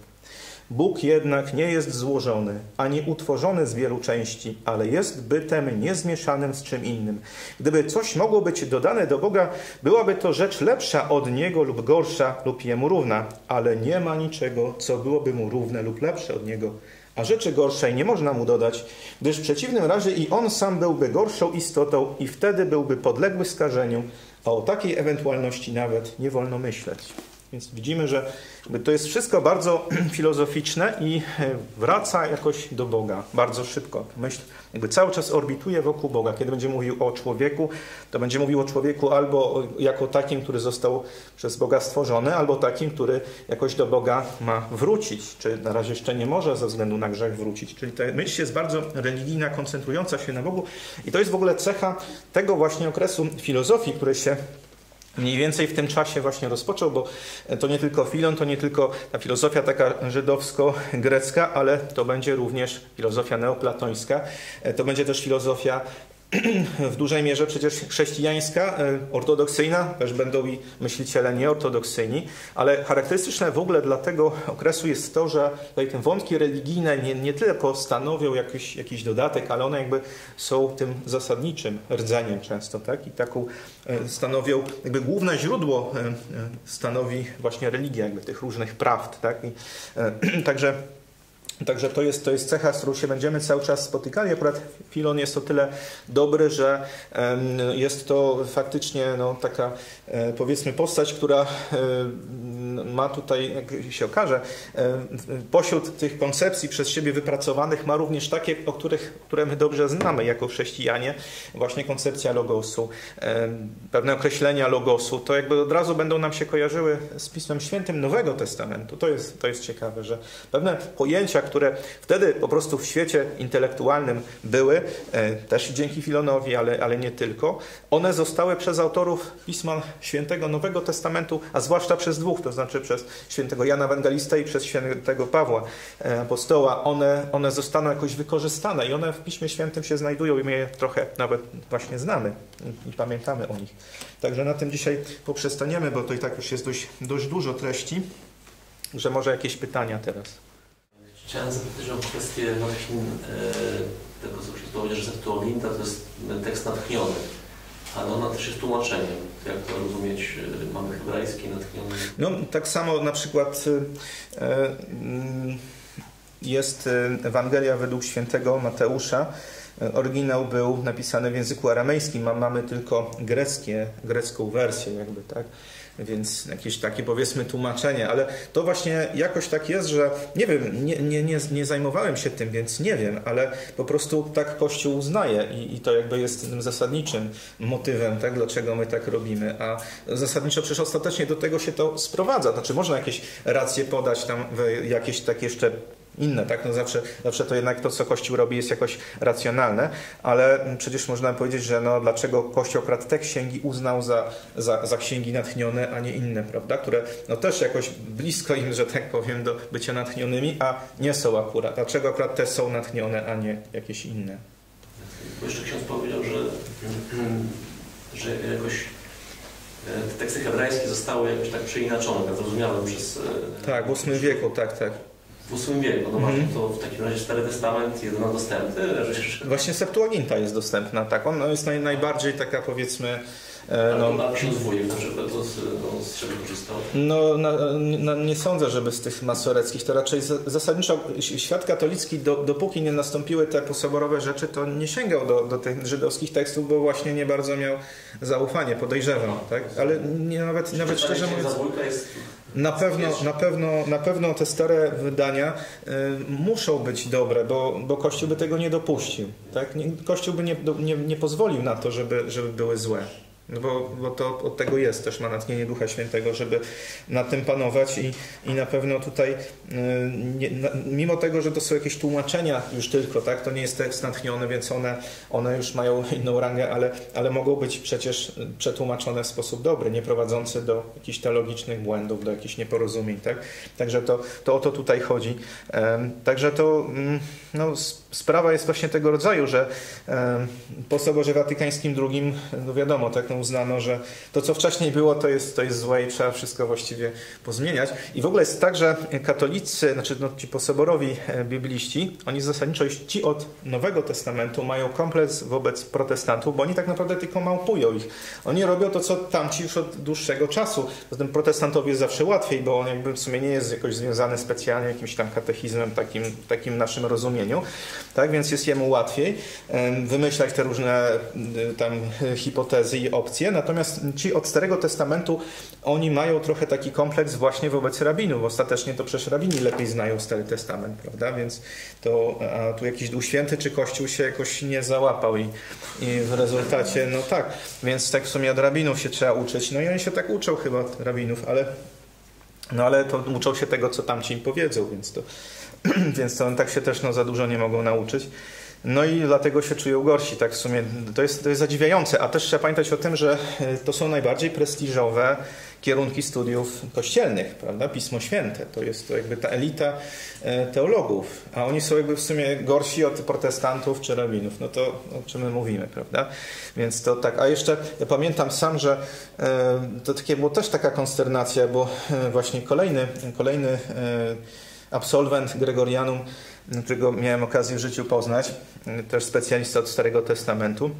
Bóg jednak nie jest złożony, ani utworzony z wielu części, ale jest bytem niezmieszanym z czym innym. Gdyby coś mogło być dodane do Boga, byłaby to rzecz lepsza od Niego lub gorsza lub Jemu równa, ale nie ma niczego, co byłoby Mu równe lub lepsze od Niego. A rzeczy gorszej nie można Mu dodać, gdyż w przeciwnym razie i On sam byłby gorszą istotą i wtedy byłby podległy skażeniu, a o takiej ewentualności nawet nie wolno myśleć. Więc widzimy, że to jest wszystko bardzo filozoficzne i wraca jakoś do Boga bardzo szybko. Myśl jakby cały czas orbituje wokół Boga. Kiedy będzie mówił o człowieku, to będzie mówił o człowieku albo jako takim, który został przez Boga stworzony, albo takim, który jakoś do Boga ma wrócić, czy na razie jeszcze nie może ze względu na grzech wrócić. Czyli ta myśl jest bardzo religijna, koncentrująca się na Bogu i to jest w ogóle cecha tego właśnie okresu filozofii, który się mniej więcej w tym czasie właśnie rozpoczął, bo to nie tylko Filon, to nie tylko ta filozofia taka żydowsko-grecka, ale to będzie również filozofia neoplatońska, to będzie też filozofia w dużej mierze przecież chrześcijańska, ortodoksyjna, też będą i myśliciele nieortodoksyjni, ale charakterystyczne w ogóle dla tego okresu jest to, że tutaj te wątki religijne nie tylko stanowią jakiś dodatek, ale one jakby są tym zasadniczym rdzeniem często, tak? I taką stanowią, jakby główne źródło stanowi właśnie religia, jakby tych różnych prawd, tak? Także to jest cecha, z którą się będziemy cały czas spotykali. Akurat Filon jest o tyle dobry, że jest to faktycznie taka, powiedzmy, postać, która ma tutaj, jak się okaże, pośród tych koncepcji przez siebie wypracowanych ma również takie, które my dobrze znamy jako chrześcijanie. Właśnie koncepcja logosu, pewne określenia logosu, to jakby od razu będą nam się kojarzyły z Pismem Świętym Nowego Testamentu. To jest ciekawe, że pewne pojęcia, które wtedy po prostu w świecie intelektualnym były, też dzięki Filonowi, ale nie tylko, one zostały przez autorów Pisma Świętego Nowego Testamentu, a zwłaszcza przez dwóch, to znaczy przez świętego Jana Ewangelistę i przez świętego Pawła Apostoła, one zostaną jakoś wykorzystane i one w Piśmie Świętym się znajdują i my je trochę nawet właśnie znamy i pamiętamy o nich. Także na tym dzisiaj poprzestaniemy, bo to i tak już jest dość dużo treści, że może jakieś pytania teraz. Chciałem zapytać o kwestię właśnie tego, co się powiedział, że Septuaginta to jest tekst natchniony, ale ona też jest tłumaczeniem. Jak to rozumieć? Mamy hebrajski natchniony? No, tak samo na przykład jest Ewangelia według świętego Mateusza. Oryginał był napisany w języku aramejskim, a mamy tylko grecką wersję jakby, tak? Więc jakieś takie, powiedzmy, tłumaczenie, ale to właśnie jakoś tak jest, że nie wiem, nie zajmowałem się tym, więc nie wiem, ale po prostu tak Kościół uznaje i to jakby jest tym zasadniczym motywem, tak, dlaczego my tak robimy, a zasadniczo przecież ostatecznie do tego się to sprowadza, znaczy można jakieś racje podać tam, jakieś takie jeszcze inne, tak? No zawsze to jednak to, co Kościół robi, jest jakoś racjonalne, ale przecież można powiedzieć, że dlaczego Kościół akurat te księgi uznał za księgi natchnione, a nie inne, prawda? Które też jakoś blisko im, że tak powiem, do bycia natchnionymi, a nie są akurat. Dlaczego akurat te są natchnione, a nie jakieś inne? Bo jeszcze ksiądz powiedział, że jakoś te teksty hebrajskie zostały jakoś tak przeinaczone, tak zrozumiałe przez... Tak, w VIII wieku, tak. w VIII wieku. No to w takim razie Stary Testament jedyno dostępny? Właśnie Septuaginta jest dostępna, tak. Ona jest najbardziej taka, powiedzmy... A ksiądz wujek na przykład, z czego korzystał? Nie sądzę, żeby z tych masoreckich, to raczej zasadniczo świat katolicki, dopóki nie nastąpiły te posoborowe rzeczy, to nie sięgał do tych żydowskich tekstów, bo właśnie nie bardzo miał zaufanie, podejrzewam, tak? Ale nawet szczerze mówiąc... Na pewno te stare wydania muszą być dobre, bo Kościół by tego nie dopuścił. Tak? Kościół by nie pozwolił na to, żeby były złe. No bo to od tego jest też, ma natchnienie Ducha Świętego, żeby nad tym panować i na pewno tutaj, mimo tego, że to są jakieś tłumaczenia już tylko, tak, to nie jest tekst natchniony, więc one już mają inną rangę, ale mogą być przecież przetłumaczone w sposób dobry, nie prowadzący do jakichś teologicznych błędów, do jakichś nieporozumień, tak? Także to o to tutaj chodzi. Także to sprawa jest właśnie tego rodzaju, że po Soborze Watykańskim II, no wiadomo, tak, uznano, że to, co wcześniej było, to jest złe i trzeba wszystko właściwie pozmieniać. I w ogóle jest tak, że katolicy, znaczy ci posoborowi bibliści, oni zasadniczo ci od Nowego Testamentu mają kompleks wobec protestantów, bo oni tak naprawdę tylko małpują ich. Oni robią to, co tamci już od dłuższego czasu. Zatem protestantowi jest zawsze łatwiej, bo on jakby w sumie nie jest jakoś związany specjalnie jakimś tam katechizmem, takim naszym rozumieniu. Tak, więc jest jemu łatwiej wymyślać te różne tam hipotezy i opcje. Natomiast ci od Starego Testamentu, oni mają trochę taki kompleks właśnie wobec rabinów. Ostatecznie to przecież rabini lepiej znają Stary Testament, prawda? Więc a tu jakiś Duch Święty czy Kościół się jakoś nie załapał i w rezultacie, no tak, więc tak w sumie od rabinów się trzeba uczyć. No i oni się tak uczą chyba od rabinów, ale to uczą się tego, co tamci im powiedzą, więc to tak się też za dużo nie mogą nauczyć. No i dlatego się czują gorsi, tak w sumie. To jest zadziwiające, a też trzeba pamiętać o tym, że to są najbardziej prestiżowe kierunki studiów kościelnych, prawda? Pismo Święte. To jest to jakby ta elita teologów, a oni są jakby w sumie gorsi od protestantów czy rabinów. No to o czym my mówimy, prawda? Więc to tak. A jeszcze ja pamiętam sam, że to takie było też taka konsternacja, bo właśnie kolejny absolwent Gregorianum, którego miałem okazję w życiu poznać, też specjalista od Starego Testamentu.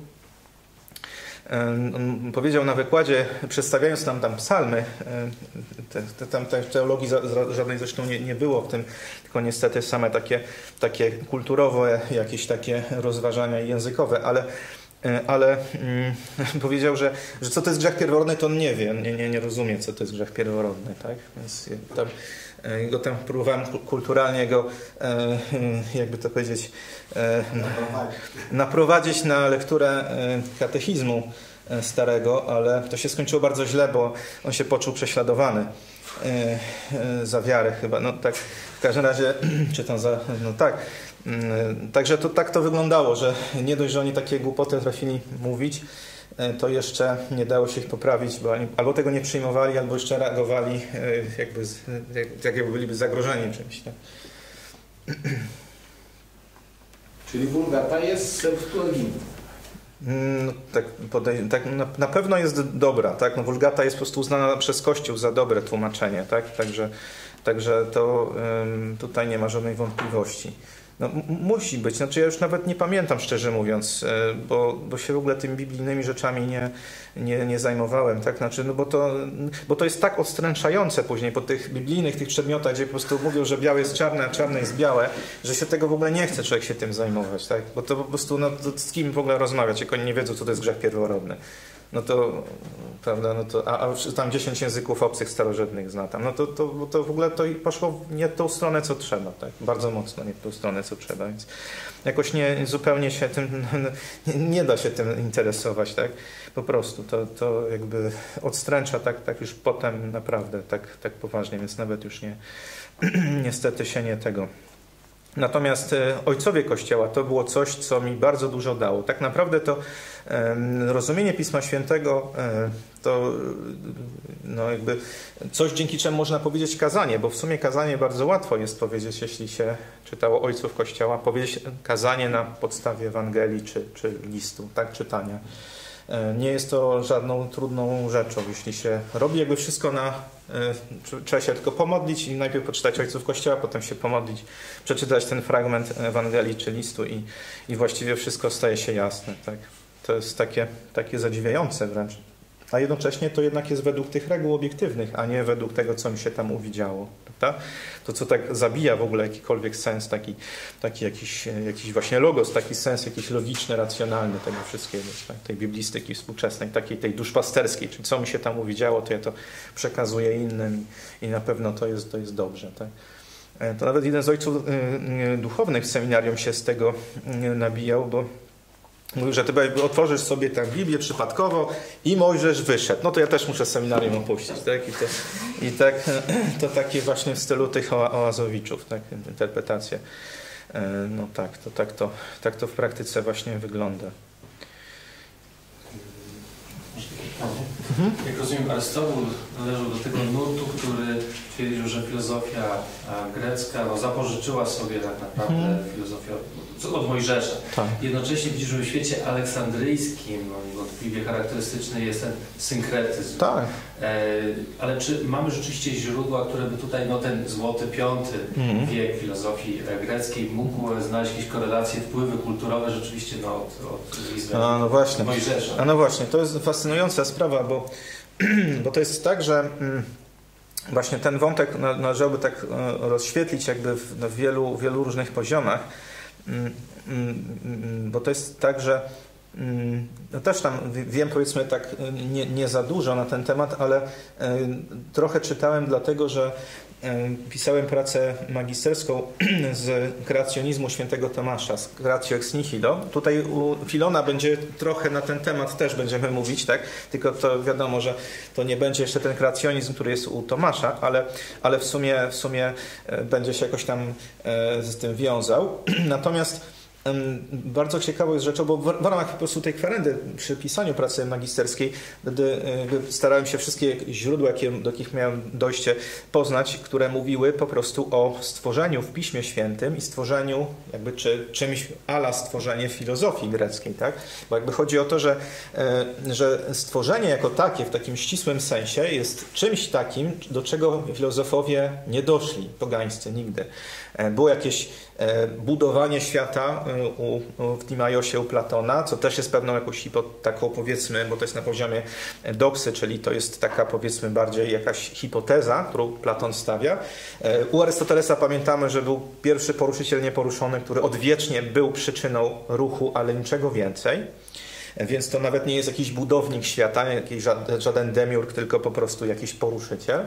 On powiedział na wykładzie, przedstawiając nam tam psalmy, tam teologii żadnej zresztą nie było w tym, tylko niestety same takie kulturowe, jakieś takie rozważania językowe, ale powiedział, że co to jest grzech pierworodny, to on nie wie, nie rozumie, co to jest grzech pierworodny, tak? Więc tam próbowałem kulturalnie go, jakby to powiedzieć, naprowadzić na lekturę katechizmu starego, ale to się skończyło bardzo źle, bo on się poczuł prześladowany za wiarę chyba. No tak, w każdym razie, czy tam za, no tak. Także tak to wyglądało, że nie dość, że oni takie głupoty trafili mówić, to jeszcze nie dało się ich poprawić, bo albo tego nie przyjmowali, albo jeszcze reagowali, jakby byliby zagrożeni czymś. Tak? Czyli Wulgata jest Septuaginta. No, tak, na pewno jest dobra. Tak? No, Wulgata jest po prostu uznana przez Kościół za dobre tłumaczenie. Tak? Także to tutaj nie ma żadnej wątpliwości. No, musi być. Znaczy ja już nawet nie pamiętam, szczerze mówiąc, bo się w ogóle tymi biblijnymi rzeczami nie zajmowałem. Tak? Znaczy, no bo to jest tak odstręczające później po tych biblijnych, tych przedmiotach, gdzie po prostu mówią, że białe jest czarne, a czarne jest białe, że się tego w ogóle nie chce człowiek się tym zajmować. Tak? Bo to po prostu, no, to z kim w ogóle rozmawiać, jak oni nie wiedzą, co to jest grzech pierworodny. No to, prawda, no to, a tam 10 języków obcych starożytnych zna tam, no to w ogóle to poszło nie w tą stronę, co trzeba, tak, bardzo mocno nie w tą stronę, co trzeba, więc jakoś zupełnie się tym, nie da się tym interesować, tak, po prostu, to jakby odstręcza tak już potem naprawdę, tak poważnie, więc nawet już niestety się nie tego. Natomiast ojcowie Kościoła to było coś, co mi bardzo dużo dało. Tak naprawdę to rozumienie Pisma Świętego to no jakby coś, dzięki czemu można powiedzieć kazanie, bo w sumie kazanie bardzo łatwo jest powiedzieć, jeśli się czytało ojców Kościoła, powiedzieć kazanie na podstawie Ewangelii czy listu, tak, czytania. Nie jest to żadną trudną rzeczą, jeśli się robi jakby wszystko trzeba się tylko pomodlić i najpierw poczytać Ojców Kościoła, potem się pomodlić, przeczytać ten fragment Ewangelii czy listu i właściwie wszystko staje się jasne. Tak? To jest takie zadziwiające wręcz. A jednocześnie to jednak jest według tych reguł obiektywnych, a nie według tego, co mi się tam uwidziało. Prawda? To, co tak zabija w ogóle jakikolwiek sens, taki jakiś właśnie logos, taki sens jakiś logiczny, racjonalny tego wszystkiego, tak? Tej biblistyki współczesnej, tej duszpasterskiej, czyli co mi się tam uwidziało, to ja to przekazuję innym i na pewno to jest dobrze. Tak? To nawet jeden z ojców duchownych w seminarium się z tego nabijał, bo mówił, że ty otworzysz sobie tę Biblię przypadkowo i Mojżesz wyszedł. No to ja też muszę seminarium opuścić. Tak? To takie właśnie w stylu tych oazowiczów, tak? Interpretacje. No tak to w praktyce właśnie wygląda. Jak rozumiem, Arystobuł należał do tego nurtu, który twierdził, że filozofia grecka zapożyczyła sobie tak naprawdę filozofię od Mojżesza. Tak. Jednocześnie widzisz, że w świecie aleksandryjskim niewątpliwie charakterystyczny jest ten synkretyzm. Tak. Ale czy mamy rzeczywiście źródła, które by tutaj, ten złoty V wiek filozofii greckiej mógł znaleźć jakieś korelacje, wpływy kulturowe rzeczywiście od no właśnie. Mojżesza? No właśnie, to jest fascynująca sprawa, bo to jest tak, że właśnie ten wątek należałoby tak rozświetlić jakby w wielu różnych poziomach, bo to jest tak, że no też tam wiem, powiedzmy tak nie za dużo na ten temat, ale trochę czytałem, dlatego że pisałem pracę magisterską z kreacjonizmu świętego Tomasza, z Creatio ex nihilo. Tutaj u Filona będzie trochę na ten temat też będziemy mówić, tak? Tylko to wiadomo, że to nie będzie jeszcze ten kreacjonizm, który jest u Tomasza, ale w sumie będzie się jakoś tam z tym wiązał. Natomiast bardzo ciekawą jest rzeczą, bo w ramach po prostu tej kwerendy przy pisaniu pracy magisterskiej starałem się wszystkie źródła, do jakich miałem dojście, poznać, które mówiły po prostu o stworzeniu w Piśmie Świętym i stworzeniu jakby czymś ala stworzenie filozofii greckiej, tak? Bo jakby chodzi o to, że stworzenie jako takie w takim ścisłym sensie jest czymś takim, do czego filozofowie nie doszli, pogańscy, nigdy. Było jakieś budowanie świata w Timaiosie u Platona, co też jest pewną jakąś taką, powiedzmy, bo to jest na poziomie doksy, czyli to jest taka, powiedzmy, bardziej jakaś hipoteza, którą Platon stawia. U Arystotelesa pamiętamy, że był pierwszy poruszyciel nieporuszony, który odwiecznie był przyczyną ruchu, ale niczego więcej. Więc to nawet nie jest jakiś budownik świata, żaden demiurg, tylko po prostu jakiś poruszyciel.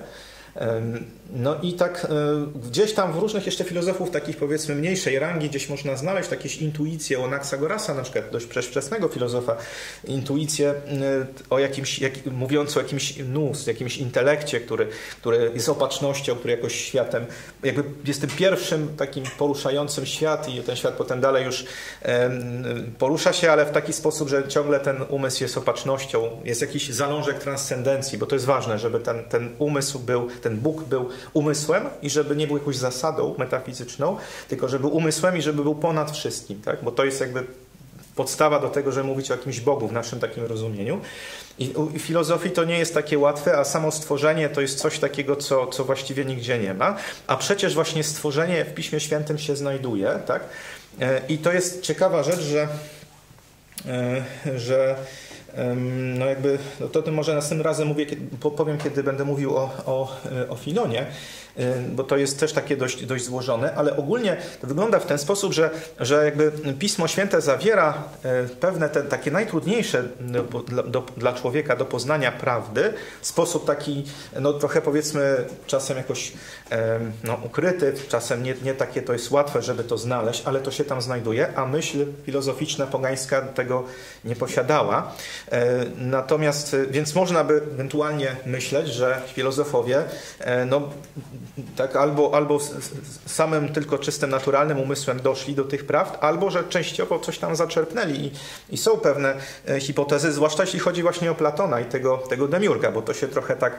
No i tak gdzieś tam w różnych jeszcze filozofów takich, powiedzmy, mniejszej rangi gdzieś można znaleźć jakieś intuicje o Anaxagorasa, na przykład dość wczesnego filozofa, intuicje o mówiąc o jakimś jakimś intelekcie, który jest opatrznością, który jakoś światem, jakby jest tym pierwszym takim poruszającym świat i ten świat potem dalej już porusza się, ale w taki sposób, że ciągle ten umysł jest opatrznością, jest jakiś zalążek transcendencji, bo to jest ważne, żeby ten umysł był, ten Bóg był umysłem i żeby nie był jakąś zasadą metafizyczną, tylko żeby był umysłem i żeby był ponad wszystkim, tak? Bo to jest jakby podstawa do tego, żeby mówić o jakimś Bogu w naszym takim rozumieniu. I w filozofii to nie jest takie łatwe, a samo stworzenie to jest coś takiego, co właściwie nigdzie nie ma. A przecież właśnie stworzenie w Piśmie Świętym się znajduje, tak? I to jest ciekawa rzecz, że no jakby, to może następnym razem powiem, kiedy będę mówił o Filonie, bo to jest też takie dość złożone, ale ogólnie to wygląda w ten sposób, że jakby Pismo Święte zawiera pewne takie najtrudniejsze dla człowieka do poznania prawdy w sposób taki, no trochę, powiedzmy, czasem jakoś ukryty, czasem nie takie to jest łatwe, żeby to znaleźć, ale to się tam znajduje, a myśl filozoficzna pogańska tego nie posiadała. Natomiast, więc można by ewentualnie myśleć, że filozofowie tak albo samym tylko czystym, naturalnym umysłem doszli do tych prawd, albo że częściowo coś tam zaczerpnęli i są pewne hipotezy, zwłaszcza jeśli chodzi właśnie o Platona i tego demiurga, bo to się trochę tak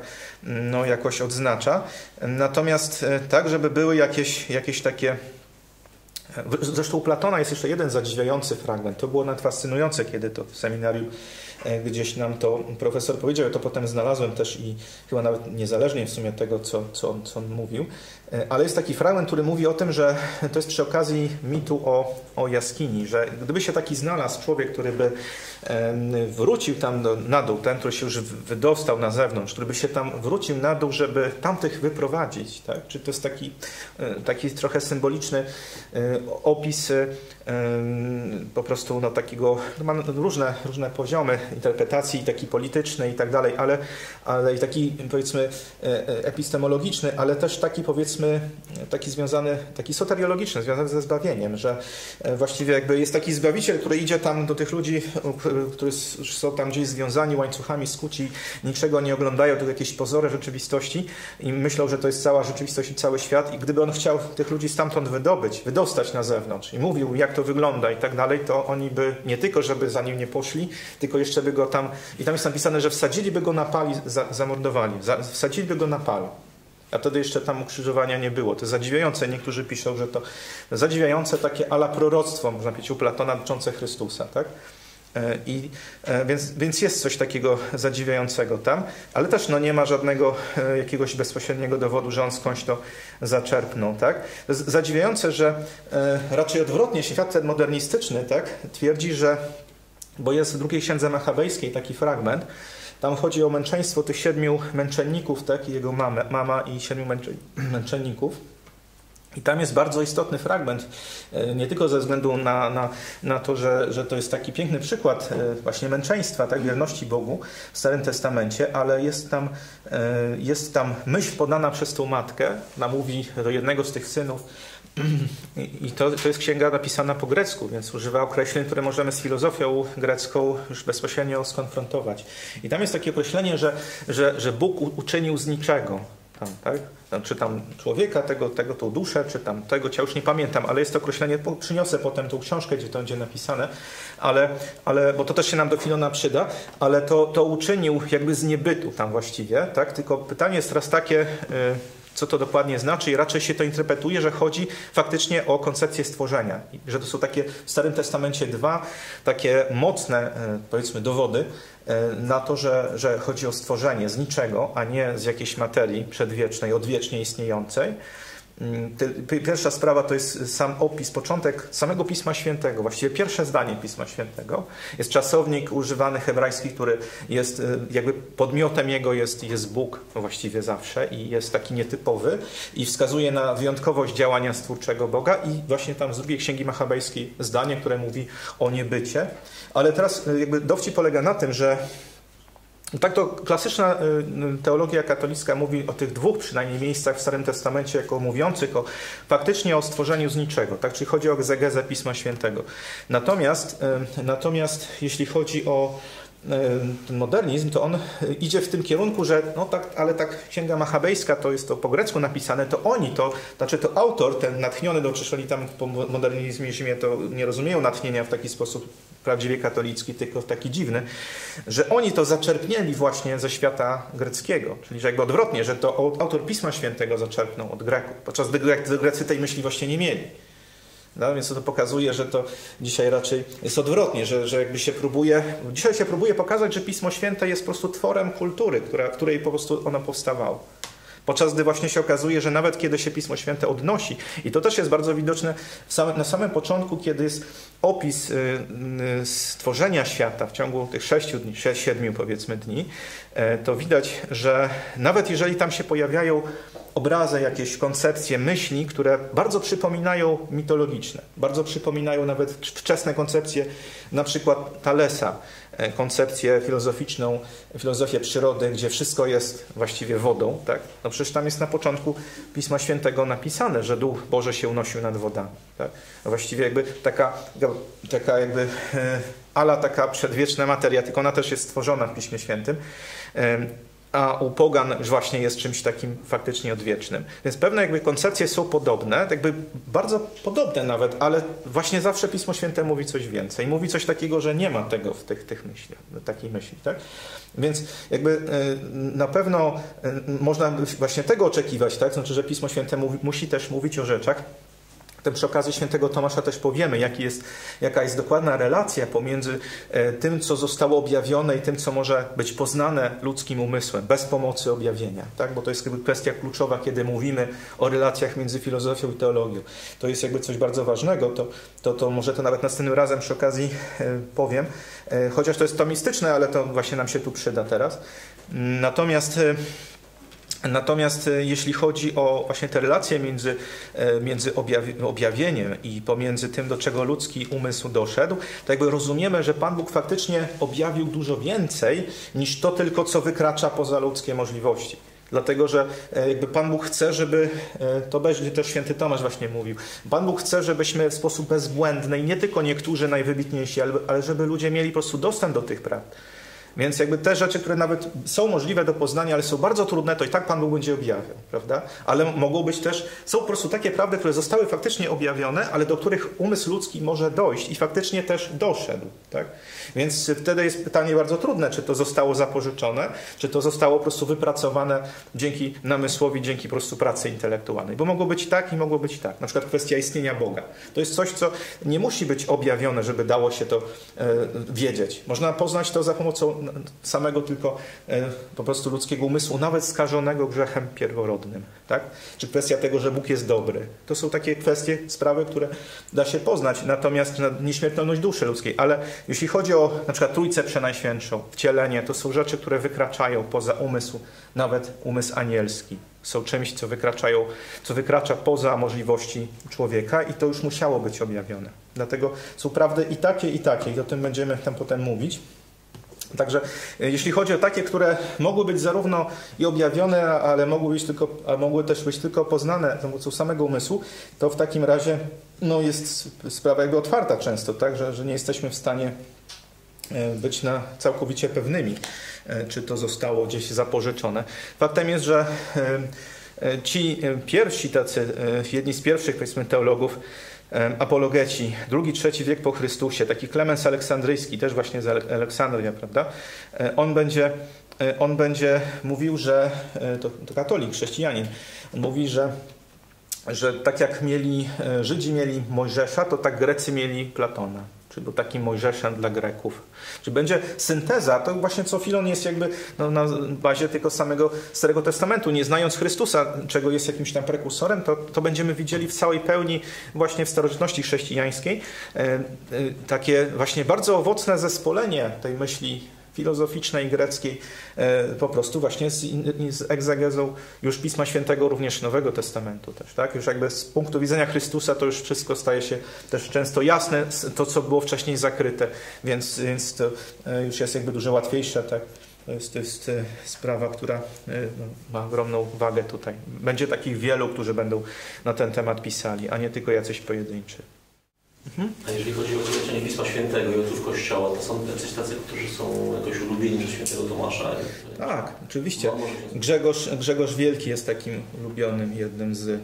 jakoś odznacza. Natomiast tak, żeby były jakieś takie Zresztą u Platona jest jeszcze jeden zadziwiający fragment. To było nawet fascynujące, kiedy to w seminarium gdzieś nam to profesor powiedział. Ja to potem znalazłem też i chyba nawet niezależnie w sumie tego, co on mówił. Ale jest taki fragment, który mówi o tym, że to jest przy okazji mitu o jaskini, że gdyby się taki znalazł człowiek, który by wrócił tam na dół, ten, który się już wydostał na zewnątrz, który by się tam wrócił na dół, żeby tamtych wyprowadzić, tak? Czy to jest taki trochę symboliczny opis po prostu no, takiego, no, ma różne poziomy interpretacji, taki polityczny i tak dalej, ale i taki powiedzmy epistemologiczny, ale też taki powiedzmy taki soteriologiczny, związany ze zbawieniem, że właściwie jakby jest taki Zbawiciel, który idzie tam do tych ludzi, którzy są tam gdzieś związani łańcuchami, skuci, niczego nie oglądają, to jakieś pozory rzeczywistości i myślą, że to jest cała rzeczywistość i cały świat i gdyby on chciał tych ludzi stamtąd wydostać na zewnątrz i mówił, jak to wygląda i tak dalej, to oni by nie tylko, żeby za nim nie poszli, tylko jeszcze by go tam, i tam jest napisane, że wsadziliby go na pali, zamordowali, wsadziliby go na pal. A wtedy jeszcze tam ukrzyżowania nie było. To jest zadziwiające. Niektórzy piszą, że to zadziwiające takie ala proroctwo, można powiedzieć, u Platona dotyczące Chrystusa. Tak? Więc jest coś takiego zadziwiającego tam, ale też no, nie ma żadnego jakiegoś bezpośredniego dowodu, że on skądś to zaczerpnął. Tak? To jest zadziwiające, że raczej odwrotnie świat ten modernistyczny tak, twierdzi, że, bo jest w drugiej księdze machabejskiej taki fragment, tam chodzi o męczeństwo tych 7 męczenników, tak, i jego mama i 7 męczenników. I tam jest bardzo istotny fragment, nie tylko ze względu na to, że to jest taki piękny przykład właśnie męczeństwa, tak, wierności Bogu w Starym Testamencie, ale jest tam myśl podana przez tą matkę, ona mówi do jednego z tych synów, i to jest księga napisana po grecku, więc używa określeń, które możemy z filozofią grecką już bezpośrednio skonfrontować. I tam jest takie określenie, że Bóg uczynił z niczego. Tam, tak? Czy tam człowieka, tą duszę, czy tam tego, ja już nie pamiętam, ale jest to określenie, przyniosę potem tą książkę, gdzie to będzie napisane, ale bo to też się nam do Filona przyda, ale to uczynił jakby z niebytu tam właściwie, tak? Tylko pytanie jest teraz takie, co to dokładnie znaczy i raczej się to interpretuje, że chodzi faktycznie o koncepcję stworzenia. Że to są takie w Starym Testamencie 2 takie mocne, powiedzmy, dowody na to, że chodzi o stworzenie z niczego, a nie z jakiejś materii przedwiecznej, odwiecznie istniejącej. Pierwsza sprawa to jest sam opis, początek samego Pisma Świętego, właściwie pierwsze zdanie Pisma Świętego. Jest czasownik używany hebrajski, który jest jakby podmiotem jego jest Bóg właściwie zawsze i jest taki nietypowy i wskazuje na wyjątkowość działania stwórczego Boga i właśnie tam z drugiej księgi machabejskiej zdanie, które mówi o niebycie. Ale teraz jakby dowcip polega na tym, że tak to klasyczna teologia katolicka mówi o tych 2 przynajmniej miejscach w Starym Testamencie jako mówiących faktycznie o stworzeniu z niczego, tak? Czyli chodzi o egzegezę Pisma Świętego. Natomiast jeśli chodzi o ten modernizm, to on idzie w tym kierunku, że no tak, ale tak księga machabejska, to jest to po grecku napisane, to oni to, znaczy to autor, ten natchniony, no przecież oni tam po modernizmie to nie rozumieją natchnienia w taki sposób prawdziwie katolicki, tylko w taki dziwny, że oni to zaczerpnięli właśnie ze świata greckiego, czyli że jakby odwrotnie, że to autor Pisma Świętego zaczerpnął od Greków, podczas gdy Grecy tej myśli właśnie nie mieli. No, więc to pokazuje, że to dzisiaj raczej jest odwrotnie, że jakby dzisiaj się próbuje pokazać, że Pismo Święte jest po prostu tworem kultury, w której po prostu ono powstawało. Podczas gdy właśnie się okazuje, że nawet kiedy się Pismo Święte odnosi, i to też jest bardzo widoczne na samym początku, kiedy jest opis stworzenia świata w ciągu tych 6 dni, 7 powiedzmy dni, to widać, że nawet jeżeli tam się pojawiają obrazy, jakieś koncepcje, myśli, które bardzo przypominają mitologiczne, bardzo przypominają nawet wczesne koncepcje, na przykład Thalesa, koncepcję filozoficzną, filozofię przyrody, gdzie wszystko jest właściwie wodą. Tak? No przecież tam jest na początku Pisma Świętego napisane, że Duch Boży się unosił nad wodami. Tak? No właściwie jakby taka jakby taka przedwieczna materia, tylko ona też jest stworzona w Piśmie Świętym. A u pogan już właśnie jest czymś takim faktycznie odwiecznym. Więc pewne jakby koncepcje są podobne, jakby bardzo podobne nawet, ale właśnie zawsze Pismo Święte mówi coś więcej. Mówi coś takiego, że nie ma tego w tych myślach, takiej myśli. Tak? Więc jakby na pewno można właśnie tego oczekiwać, tak? Znaczy, że Pismo Święte musi też mówić o rzeczach, Potem przy okazji świętego Tomasza też powiemy, jaka jest dokładna relacja pomiędzy tym, co zostało objawione i tym, co może być poznane ludzkim umysłem, bez pomocy objawienia. Tak? Bo to jest jakby kwestia kluczowa, kiedy mówimy o relacjach między filozofią i teologią. To jest jakby coś bardzo ważnego, to może to nawet następnym razem przy okazji powiem, chociaż to jest tomistyczne, ale to właśnie nam się tu przyda teraz. Natomiast jeśli chodzi o właśnie te relacje między objawieniem i pomiędzy tym, do czego ludzki umysł doszedł, to jakby rozumiemy, że Pan Bóg faktycznie objawił dużo więcej niż to tylko, co wykracza poza ludzkie możliwości. Dlatego, że jakby Pan Bóg chce, żeby, to będzie też święty Tomasz właśnie mówił, Pan Bóg chce, żebyśmy w sposób bezbłędny, i nie tylko niektórzy najwybitniejsi, ale żeby ludzie mieli po prostu dostęp do tych prawd. Więc jakby te rzeczy, które nawet są możliwe do poznania, ale są bardzo trudne, to i tak Pan Bóg będzie objawiał, prawda? Ale mogą być też, są po prostu takie prawdy, które zostały faktycznie objawione, ale do których umysł ludzki może dojść i faktycznie też doszedł, tak? Więc wtedy jest pytanie bardzo trudne, czy to zostało zapożyczone, czy to zostało po prostu wypracowane dzięki namysłowi, dzięki po prostu pracy intelektualnej. Bo mogło być tak i mogło być tak. Na przykład kwestia istnienia Boga. To jest coś, co nie musi być objawione, żeby dało się to wiedzieć. Można poznać to za pomocą samego tylko po prostu ludzkiego umysłu, nawet skażonego grzechem pierworodnym. Tak? Czy kwestia tego, że Bóg jest dobry. To są takie kwestie, sprawy, które da się poznać. Natomiast nieśmiertelność duszy ludzkiej. Ale jeśli chodzi o na przykład Trójcę Przenajświętszą, wcielenie, to są rzeczy, które wykraczają poza umysł, nawet umysł anielski. Są czymś, co wykracza poza możliwości człowieka i to już musiało być objawione. Dlatego są prawdy i takie, i o tym będziemy tam potem mówić. Także jeśli chodzi o takie, które mogły być zarówno i objawione, ale mogły też być tylko poznane za pomocą samego umysłu, to w takim razie jest sprawa jakby otwarta często, tak? Że nie jesteśmy w stanie być całkowicie pewnymi, czy to zostało gdzieś zapożyczone. Faktem jest, że ci pierwsi tacy, jedni z pierwszych, powiedzmy, teologów, apologeci, II-III wiek po Chrystusie, taki Klemens Aleksandryjski, też właśnie z Aleksandria, prawda? On będzie mówił, że to katolik, chrześcijanin, on mówi, że tak jak Żydzi mieli Mojżesza, to tak Grecy mieli Platona. Czyli był takim Mojżeszem dla Greków. Czyli będzie synteza, to właśnie co Filon jest jakby na bazie tego samego Starego Testamentu. Nie znając Chrystusa, czego jest jakimś tam prekursorem, to będziemy widzieli w całej pełni właśnie w starożytności chrześcijańskiej takie właśnie bardzo owocne zespolenie tej myśli filozoficznej, greckiej, po prostu właśnie z egzegezą już Pisma Świętego, również Nowego Testamentu też, tak? Już jakby z punktu widzenia Chrystusa to już wszystko staje się też często jasne, to co było wcześniej zakryte, więc to już jest jakby dużo łatwiejsze, tak? To jest sprawa, która ma ogromną wagę tutaj. Będzie takich wielu, którzy będą na ten temat pisali, a nie tylko jacyś pojedynczy. A jeżeli chodzi o czytanie Pisma Świętego i ojców Kościoła, to są jacyś tacy, którzy są jakoś ulubieni przez świętego Tomasza? Tak, oczywiście. Grzegorz Wielki jest takim ulubionym, jednym z...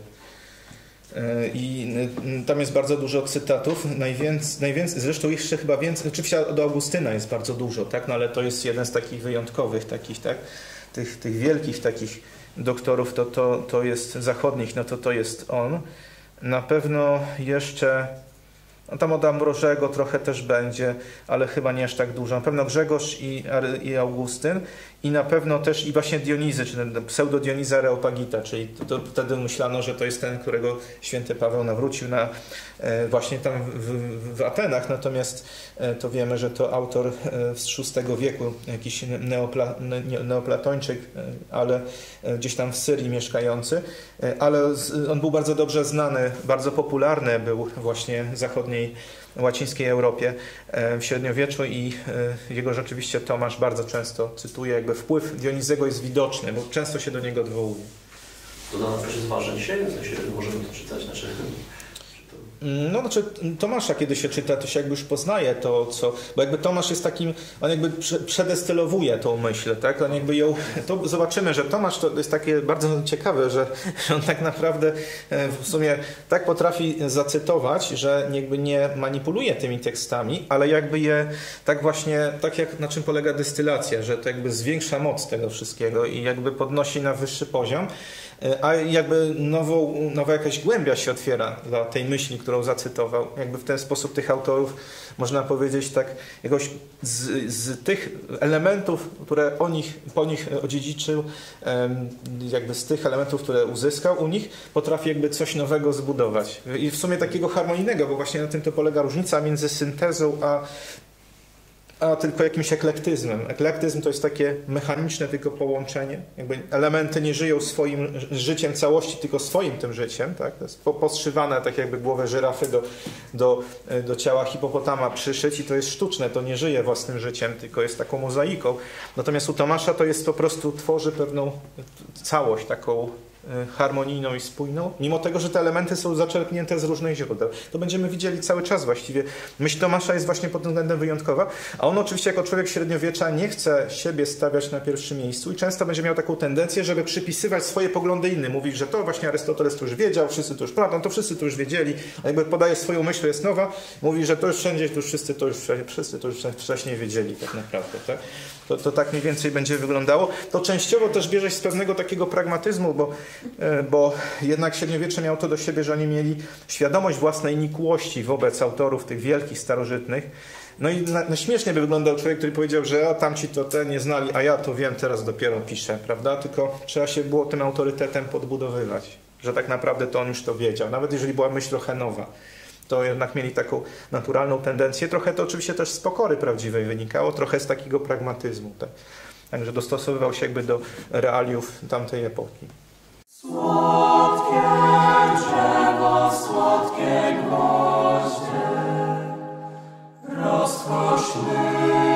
I tam jest bardzo dużo cytatów, najwięcej, zresztą jeszcze chyba więcej, oczywiście do Augustyna jest bardzo dużo, tak? No ale to jest jeden z takich wyjątkowych, takich, tak? Tych wielkich takich doktorów, to jest zachodnich, to jest on. Na pewno jeszcze... tam od Ambrożego trochę też będzie, ale chyba nie aż tak dużo. Na pewno Grzegorz i Augustyn i na pewno też i właśnie Dionizy, czy ten pseudo-Dioniza Areopagita, czyli to wtedy myślano, że to jest ten, którego święty Paweł nawrócił właśnie tam w Atenach, natomiast to wiemy, że to autor z VI wieku, jakiś neoplatończyk, ale gdzieś tam w Syrii mieszkający, ale on był bardzo dobrze znany, bardzo popularny był właśnie w zachodniej łacińskiej Europie w średniowieczu i jego rzeczywiście Tomasz bardzo często cytuje, jakby wpływ Dionizego jest widoczny, bo często się do niego odwołuje. To dla nas też jest ważne dzisiaj, w sensie możemy to czytać, Znaczy Tomasza, kiedy się czyta, to się jakby już poznaje to, co... Bo jakby Tomasz jest takim... On jakby przedestylowuje tą myśl, tak? On jakby ją... To zobaczymy, że Tomasz to jest takie bardzo ciekawe, że on tak naprawdę w sumie tak potrafi zacytować, że jakby nie manipuluje tymi tekstami, ale jakby je tak właśnie... Tak jak na czym polega destylacja, że to jakby zwiększa moc tego wszystkiego i jakby podnosi na wyższy poziom. a jakby nowa jakaś głębia się otwiera dla tej myśli, którą zacytował. Jakby w ten sposób tych autorów, można powiedzieć tak, jakoś z tych elementów, które po nich odziedziczył, jakby z tych elementów, które uzyskał u nich, potrafi jakby coś nowego zbudować. I w sumie takiego harmonijnego, bo właśnie na tym to polega różnica między syntezą a tylko jakimś eklektyzmem. Eklektyzm to jest takie mechaniczne tylko połączenie. Jakby elementy nie żyją swoim życiem całości, tylko swoim tym życiem. Tak? To jest poszywane, tak jakby głowę żyrafy do ciała hipopotama przyszyć i to jest sztuczne, to nie żyje własnym życiem, tylko jest taką mozaiką. Natomiast u Tomasza to jest po prostu, tworzy pewną całość taką harmonijną i spójną, mimo tego, że te elementy są zaczerpnięte z różnych źródeł. To będziemy widzieli cały czas właściwie. Myśl Tomasza jest właśnie pod tym względem wyjątkowa, a on oczywiście jako człowiek średniowiecza nie chce siebie stawiać na pierwszym miejscu i często będzie miał taką tendencję, żeby przypisywać swoje poglądy innym. Mówi, że to właśnie Arystoteles to już wiedział, wszyscy to już Platon, to wszyscy to już wiedzieli, a jakby podaje swoją myśl, jest nowa, mówi, że to już wszędzie, to już wszyscy to już wcześniej wiedzieli tak naprawdę. Tak? To tak mniej więcej będzie wyglądało. To częściowo też bierze się z pewnego takiego pragmatyzmu, bo jednak średniowiecze miało to do siebie, że oni mieli świadomość własnej nikłości wobec autorów tych wielkich, starożytnych. No i na śmiesznie by wyglądał człowiek, który powiedział, że tamci to te nie znali, a ja to wiem, teraz dopiero piszę, prawda? Tylko trzeba się było tym autorytetem podbudowywać, że tak naprawdę to on już to wiedział, nawet jeżeli była myśl trochę nowa. To jednak mieli taką naturalną tendencję. Trochę to oczywiście też z pokory prawdziwej wynikało, trochę z takiego pragmatyzmu. Tak? Także dostosowywał się jakby do realiów tamtej epoki. Słodkie drzewo, słodkie gwoździe, rozkoszny